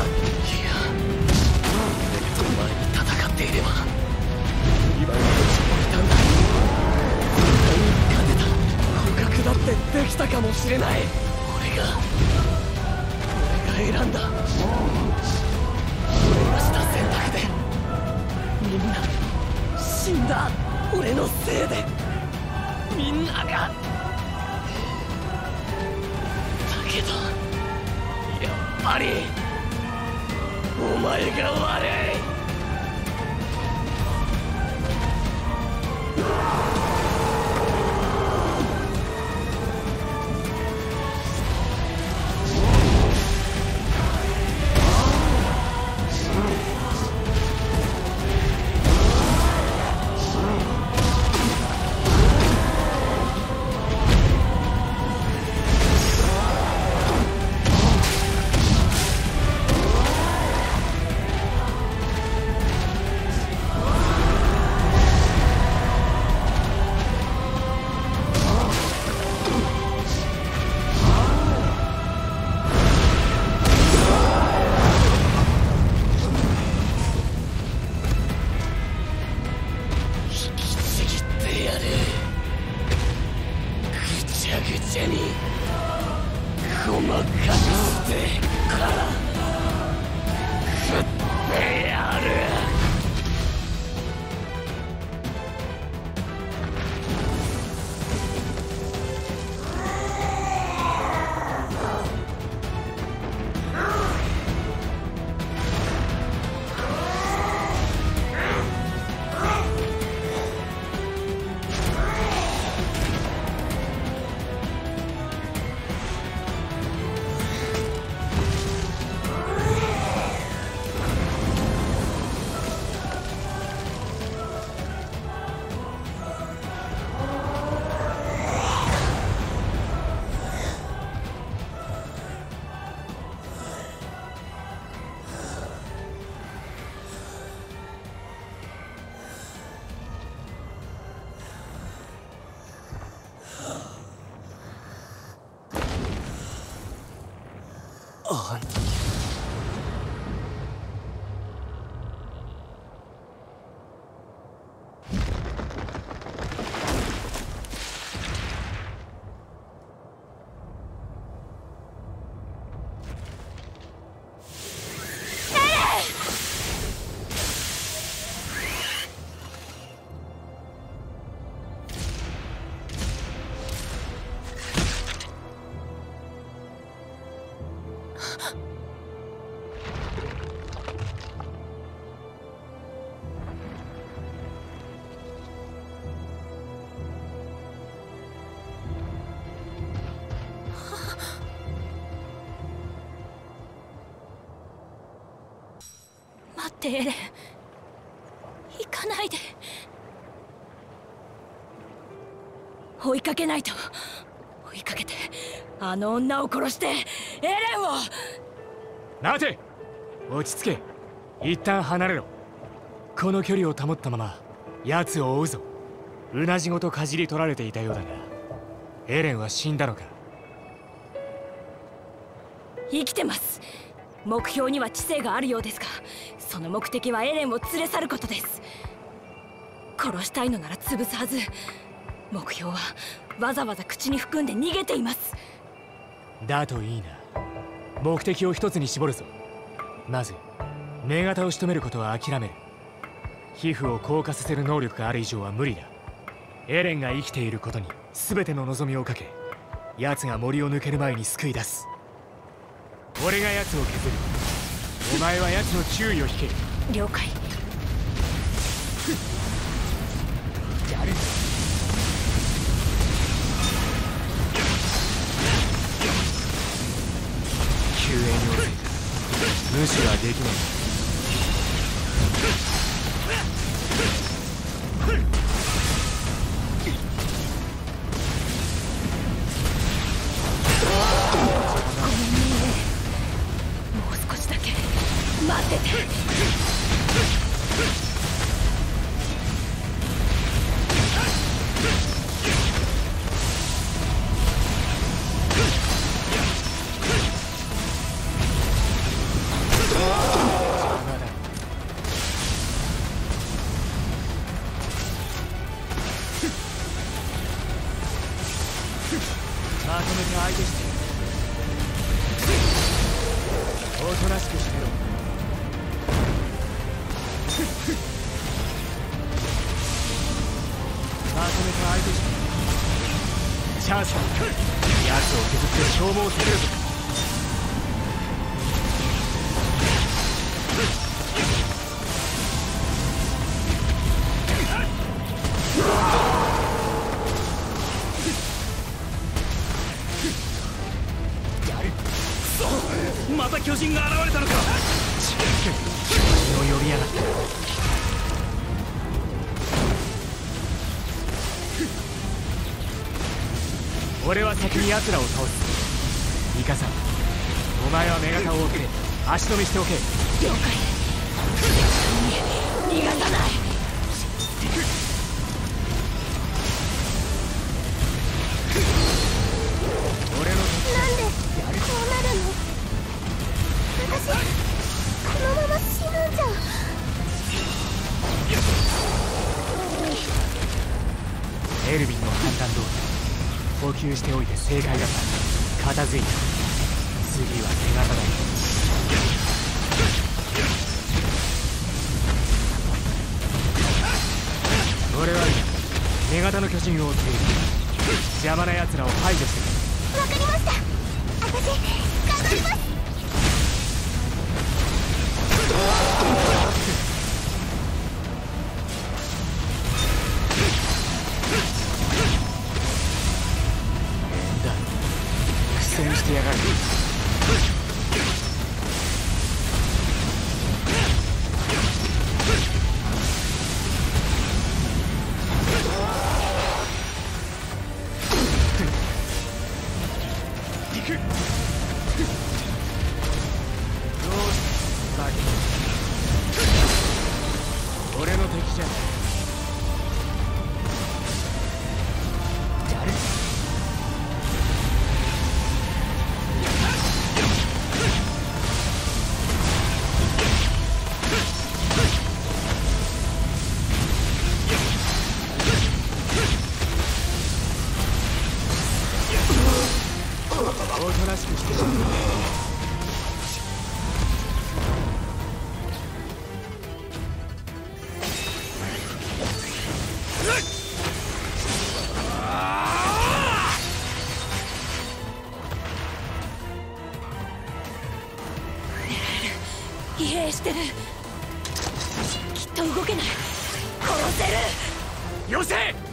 前に戦っていれば今の命もいたんだ。絶対に勝てた。捕獲だってできたかもしれない。俺が選んだ、俺がした選択でみんな死んだ。俺のせいでみんなが。だけどやっぱりお前が悪い。 待ってエレン、行かないで。追いかけないと。追いかけてあの女を殺してエレンを。 待て、落ち着け。一旦離れろ。この距離を保ったまま奴を追うぞ。うなじごとかじり取られていたようだが、エレンは死んだのか？ 生きてます。目標には知性があるようですが、その目的はエレンを連れ去ることです。殺したいのなら潰すはず。目標はわざわざ口に含んで逃げています。 だといいな。 目的を一つに絞るぞ。まず女型を仕留めることは諦める。皮膚を硬化させる能力がある以上は無理だ。エレンが生きていることに全ての望みをかけ、奴が森を抜ける前に救い出す。俺が奴を削る。お前は奴の注意を引け。 了解。 やる。救援要請。無視はできない。 ごめんね。もう少しだけ待ってて。 まとめて相手して、おとなしくしてろ。まとめて相手して、チャンスだ。奴を削って消耗させるぞ。 また巨人が現れたのか。 君を呼びやがった。俺は先に奴らを倒す。ミカサ、お前は女型を送れ。足止めしておけ。 了解。逃がさない。 俺のなんでこうなるの。私このまま死ぬんじゃ。 エルヴィンの判断通り補給しておいて正解だった。片付いた。次は手形だ。俺は今女型の巨人を追っている。邪魔な奴らを排除してくれ。 わかりました。私頑張ります。 だ、苦戦してやがる。俺の敵じゃない。やる。おとなしくしてる。 疲弊してる。きっと動けない。殺せる。 よせ。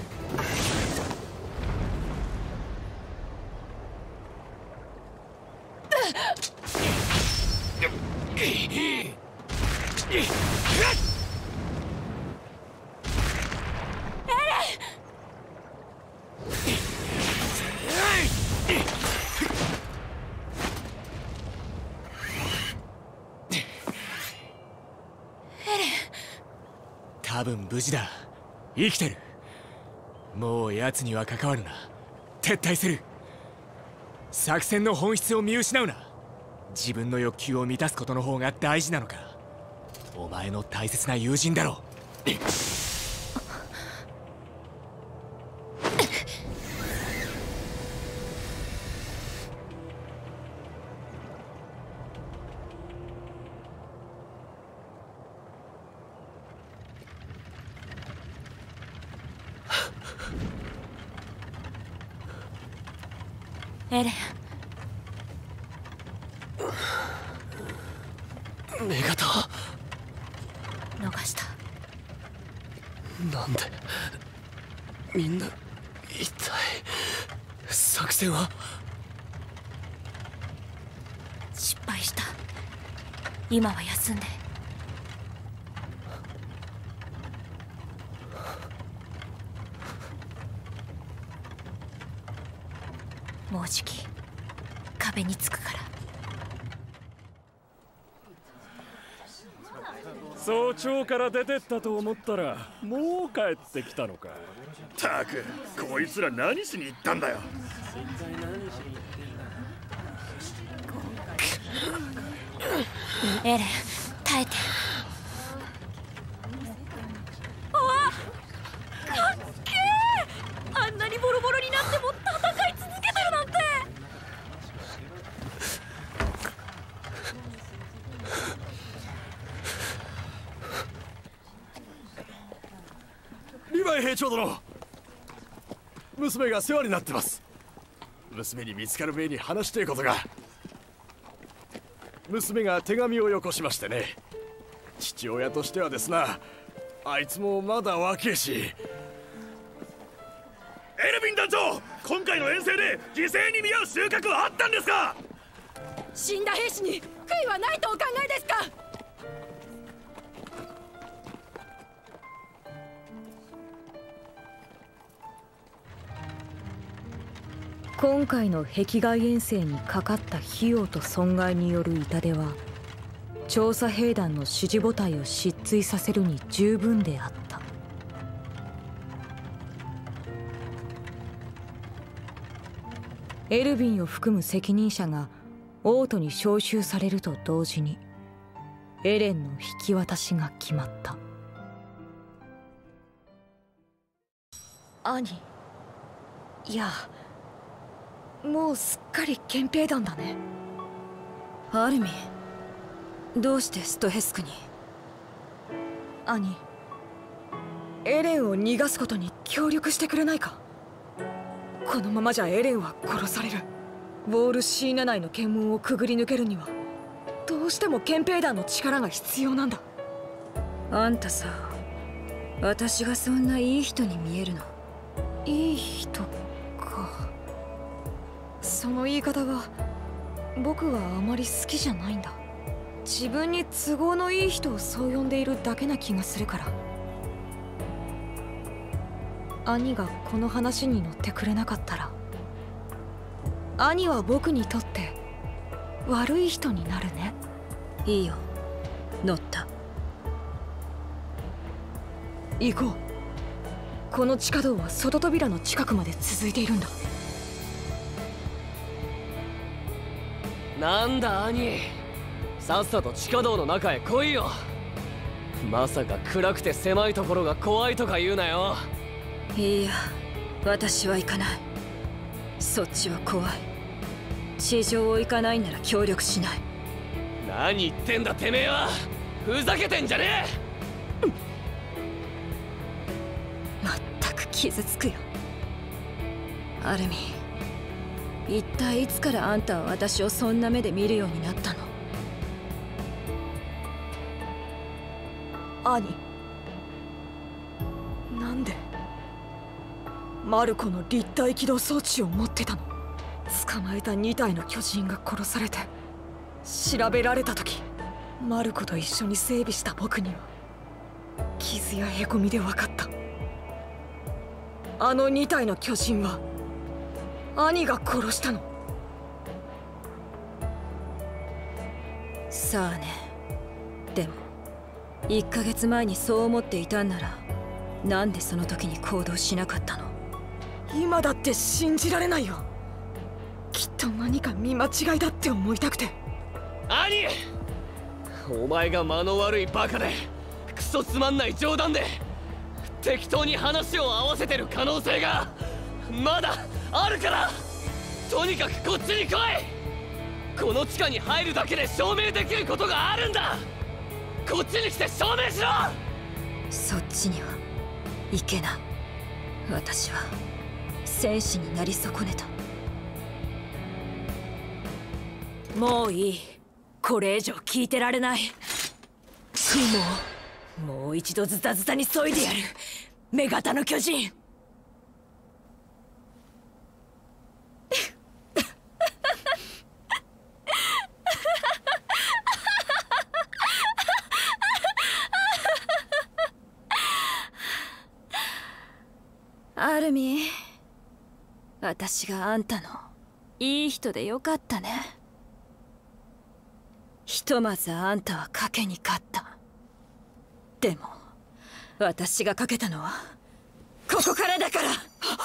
多分無事だ。生きてる。もう奴には関わるな。撤退する。作戦の本質を見失うな。自分の欲求を満たすことの方が大事なのか。お前の大切な友人だろ。 エレン。女型逃した。 なんでみんな一体作戦は失敗した。今は休んで。もうじき壁につくから。 早朝から出てったと思ったらもう帰ってきたのか。 たくこいつら何しに行ったんだよ。 エレン、耐えて。あっ、かっけー。あんなにボロボロになっても戦い続けてるなんて。 リヴァイ兵長殿、娘が世話になってます。娘に見つかる前に話していことが。娘が手紙をよこしましてね。父親としてはですな、あいつもまだ若えし。エルヴィン団長、今回の遠征で犠牲に見合う収穫はあったんですか？ 死んだ兵士に悔いはないとお考えですか？ 今回の壁外遠征にかかった費用と損害による痛手は調査兵団の支持母体を失墜させるに十分であった。エルヴィンを含む責任者が王都に召集されると同時にエレンの引き渡しが決まった。兄、いやもうすっかり憲兵団だね。 アルミン、どうしてストヘスクに？ 兄、エレンを逃がすことに協力してくれないか。このままじゃエレンは殺される。ウォール C7 内の検問をくぐり抜けるにはどうしても憲兵団の力が必要なんだ。 あんたさ、私がそんないい人に見えるの？ いい人か。その言い方は僕はあまり好きじゃないんだ。自分に都合のいい人をそう呼んでいるだけな気がするから。兄がこの話に乗ってくれなかったら兄は僕にとって悪い人になるね。 いいよ、乗った。 行こう。この地下道は外扉の近くまで続いているんだ。 なんだ兄、さっさと地下道の中へ来いよ。まさか暗くて狭いところが怖いとか言うなよ。 いいや、私は行かない。そっちは怖い。地上を行かないなら協力しない。 何言ってんだてめえは。ふざけてんじゃねえ。 まったく傷つくよ。アルミ、一体いつからあんたは私をそんな目で見るようになったの？ 兄、なんでマルコの立体起動装置を持ってたの？捕まえた2体の巨人が殺されて調べられた時、マルコと一緒に整備した僕には傷やへこみで分かった。あの2体の巨人は兄が殺したの。 さあね。でも1ヶ月前にそう思っていたんならなんでその時に行動しなかったの？ 今だって信じられないよ。きっと何か見間違いだって思いたくて。 兄、お前が間の悪いバカでクソつまんない冗談で適当に話を合わせてる可能性がまだあるから、とにかくこっちに来い。この地下に入るだけで証明できることがあるんだ。こっちに来て証明しろ。 そっちには行けない。私は戦士になり損ねた。 もういい。これ以上聞いてられない。もう一度ズタズタに削いでやる。女型の巨人。 アルミ、私があんたのいい人でよかったね。ひとまずあんたは賭けに勝った。でも私が賭けたのはここからだから。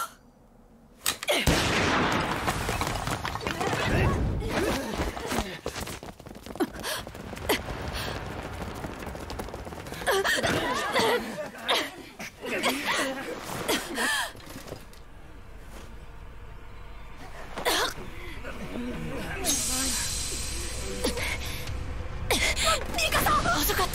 ミカサ、遅かった。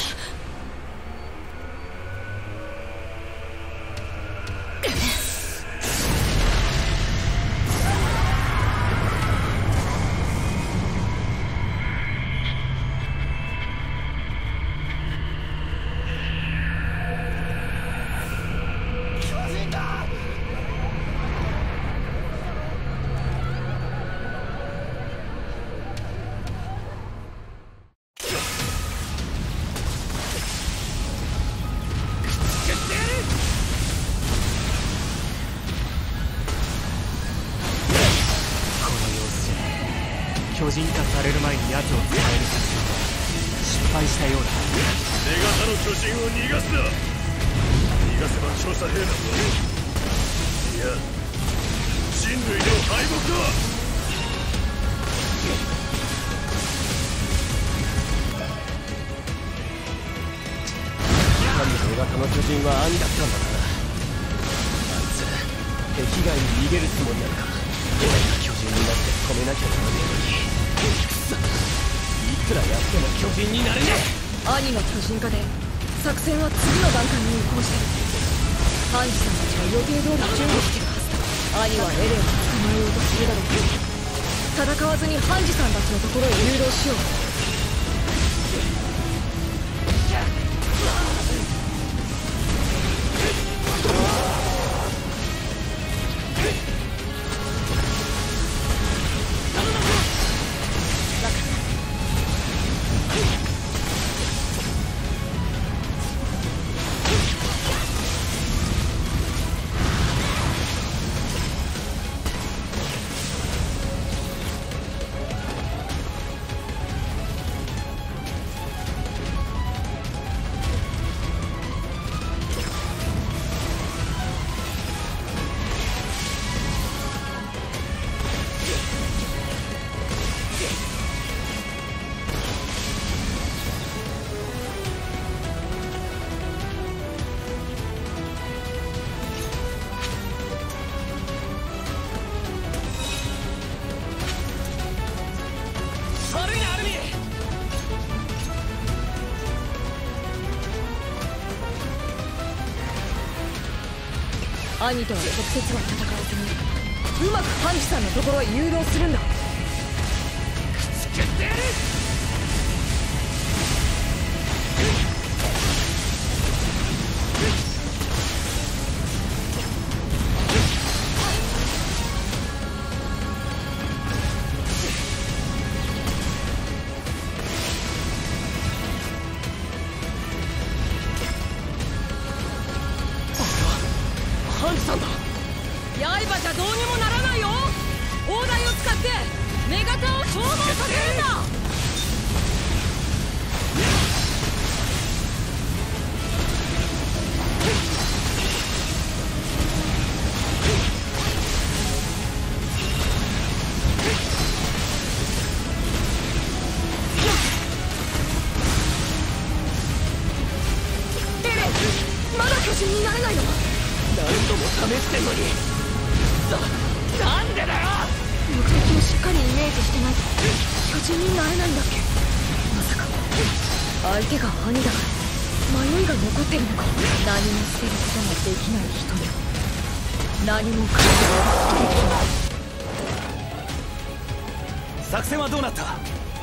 巨人化される前に奴を捕まえる作戦は失敗したようだ。 女型の巨人を逃がすな。逃がせば調査兵団は、いや人類の敗北だ。 女型の巨人は兄だったんだな。あいつ敵外に逃げるつもりなのか。俺が巨人になって止めなきゃならねえのに。くそ、いくらやっても巨人になれねえ。 兄の巨人化で作戦は次の段階に移行してる。ハンジさんたちは予定通り準備してるはずだ。兄はエレンを捕まえようとするだろう。戦わずにハンジさんたちのところへ誘導しよう。兄とは直接は戦わずにうまくハンジさんのところへ誘導するんだ。 つけてやる。 刃じゃどうにもならないよ。砲台を使って女型を消耗させるんだ。 エレン、まだ巨人になれないの？ 何度も試してんのに。なんでだよ。 目的をしっかりイメージしてないと巨人になれないんだっけ。まさか相手が兄だから迷いが残ってるのか。何も捨てることができない人に何も変えることができない。 作戦はどうなった？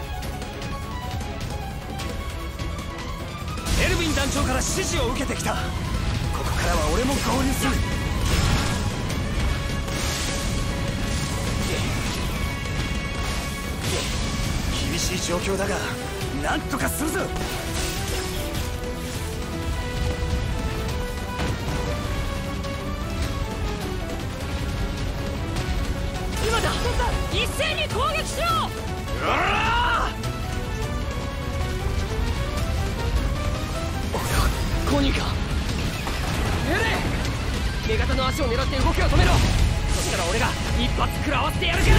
ルヴィン団長から指示を受けてきた。ここからは俺も合流する。厳しい状況だがなんとかするぞ。 今だ、一斉に攻撃しろ。 コニーか。エレン、女型の足を狙って動きを止めろ。そしたら俺が一発食らわせてやるから。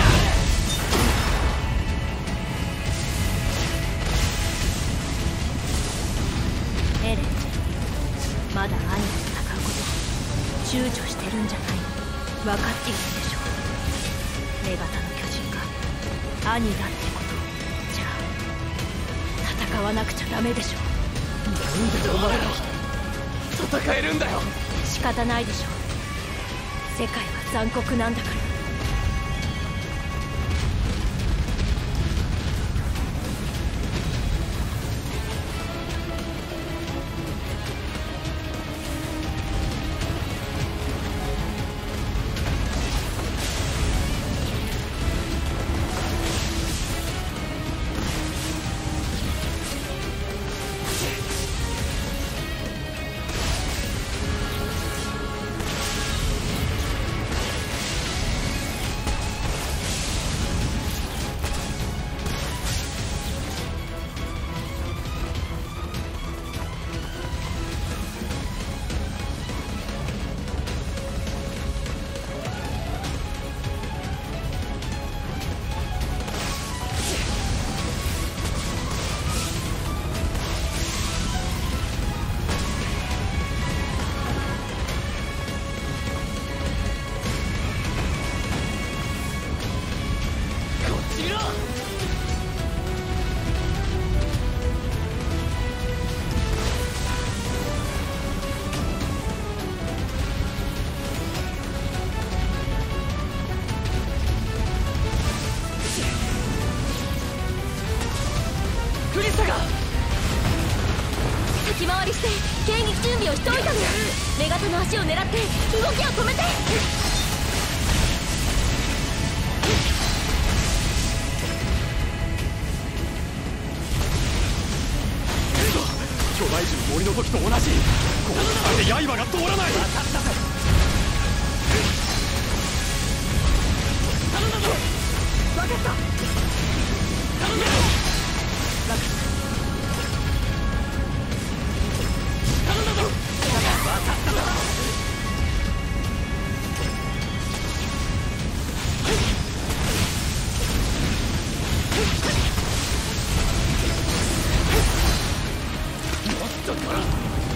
エレン、まだ兄と戦うことを躊躇してるんじゃないの。分かっているでしょ。女型の巨人が兄だってこと。じゃあ戦わなくちゃダメでしょ。 なんでお前ら戦えるんだよ。 仕方ないでしょ。世界は残酷なんだから。 先回りして迎撃準備をしておいたの。女型の足を狙って動きを止めて。 巨大樹の森の時と同じ。こうして刃が通らない。 頼んだぞ。分かった。頼んだぞ。分かった。頼んだぞ。分かったぞ。もっとこら。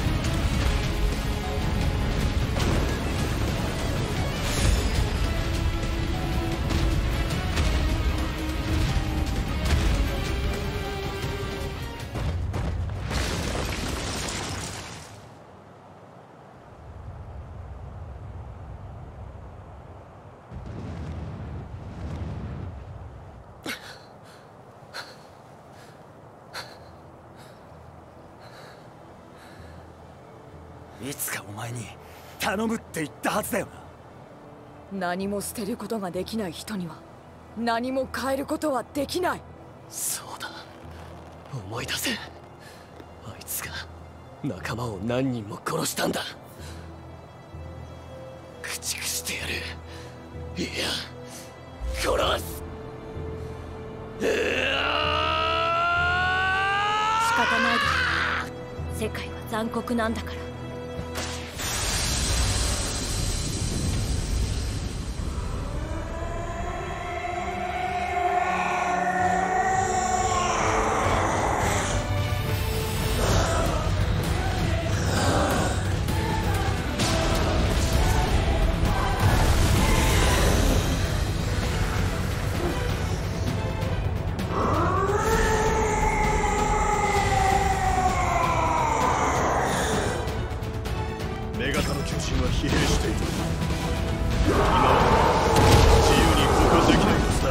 いつかお前に頼むって言ったはずだよな。何も捨てることができない人には何も変えることはできない。 そうだ、思い出せ。あいつが仲間を何人も殺したんだ。駆逐してやる。いや、殺す。 仕方ないでしょ。世界は残酷なんだから。 女型の巨人は疲弊している。今は自由に動かできないはずだ。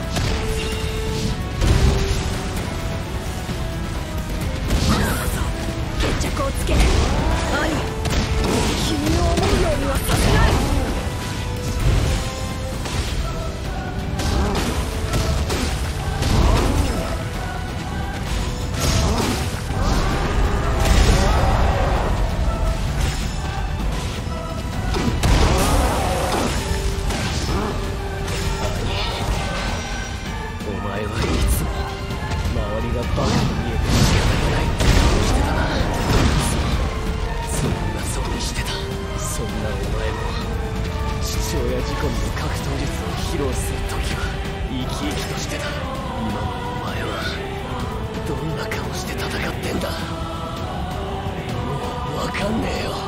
決着をつける。 仕込みの格闘術を披露する時は生き生きとしてた。今のお前はどんな顔して戦ってんだ。もう分かんねえよ。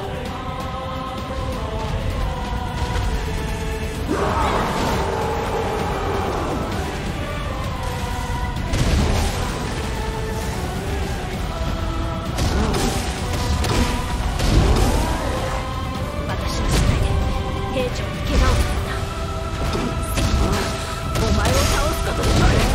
私の世代で兵長に怪我をさせた。責任はお前を倒すことにある。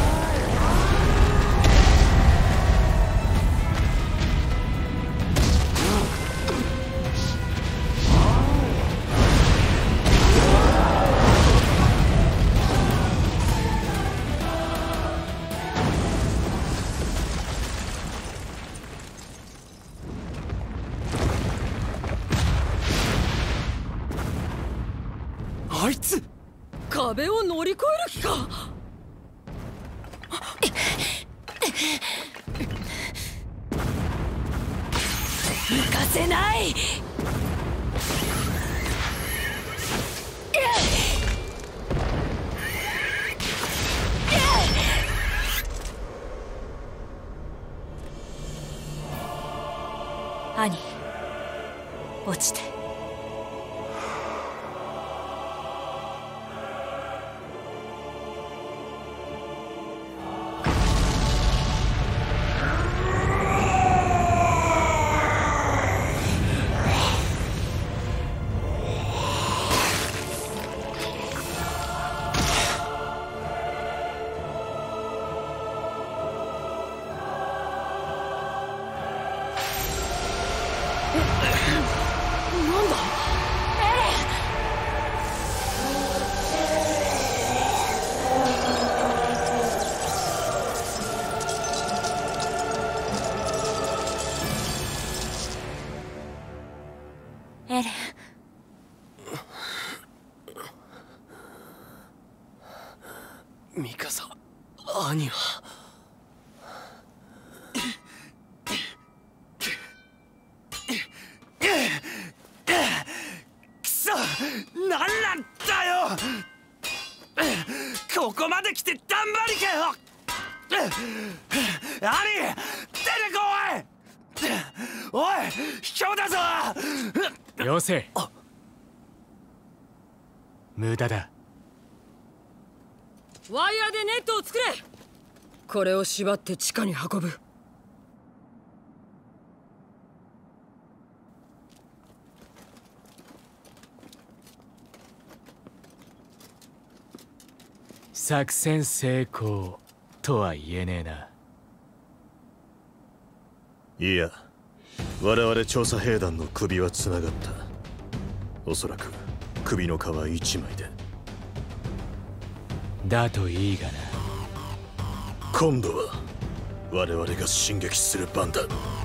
あいつ壁を乗り越える気か。 行かせない。兄、落ちて。 なんだエレン。 ミカサ、兄は。 くそ、なんなんだよ。ここまで来てだんまりかよ。兄、出てこい。おい、卑怯だぞ。 よせ。無駄だ。 ワイヤーでネットを作れ。これを縛って地下に運ぶ。 作戦成功とは言えねえな。 いや、我々調査兵団の首はつながった。おそらく首の皮一枚で。 だといいがな。 今度は我々が進撃する番だ。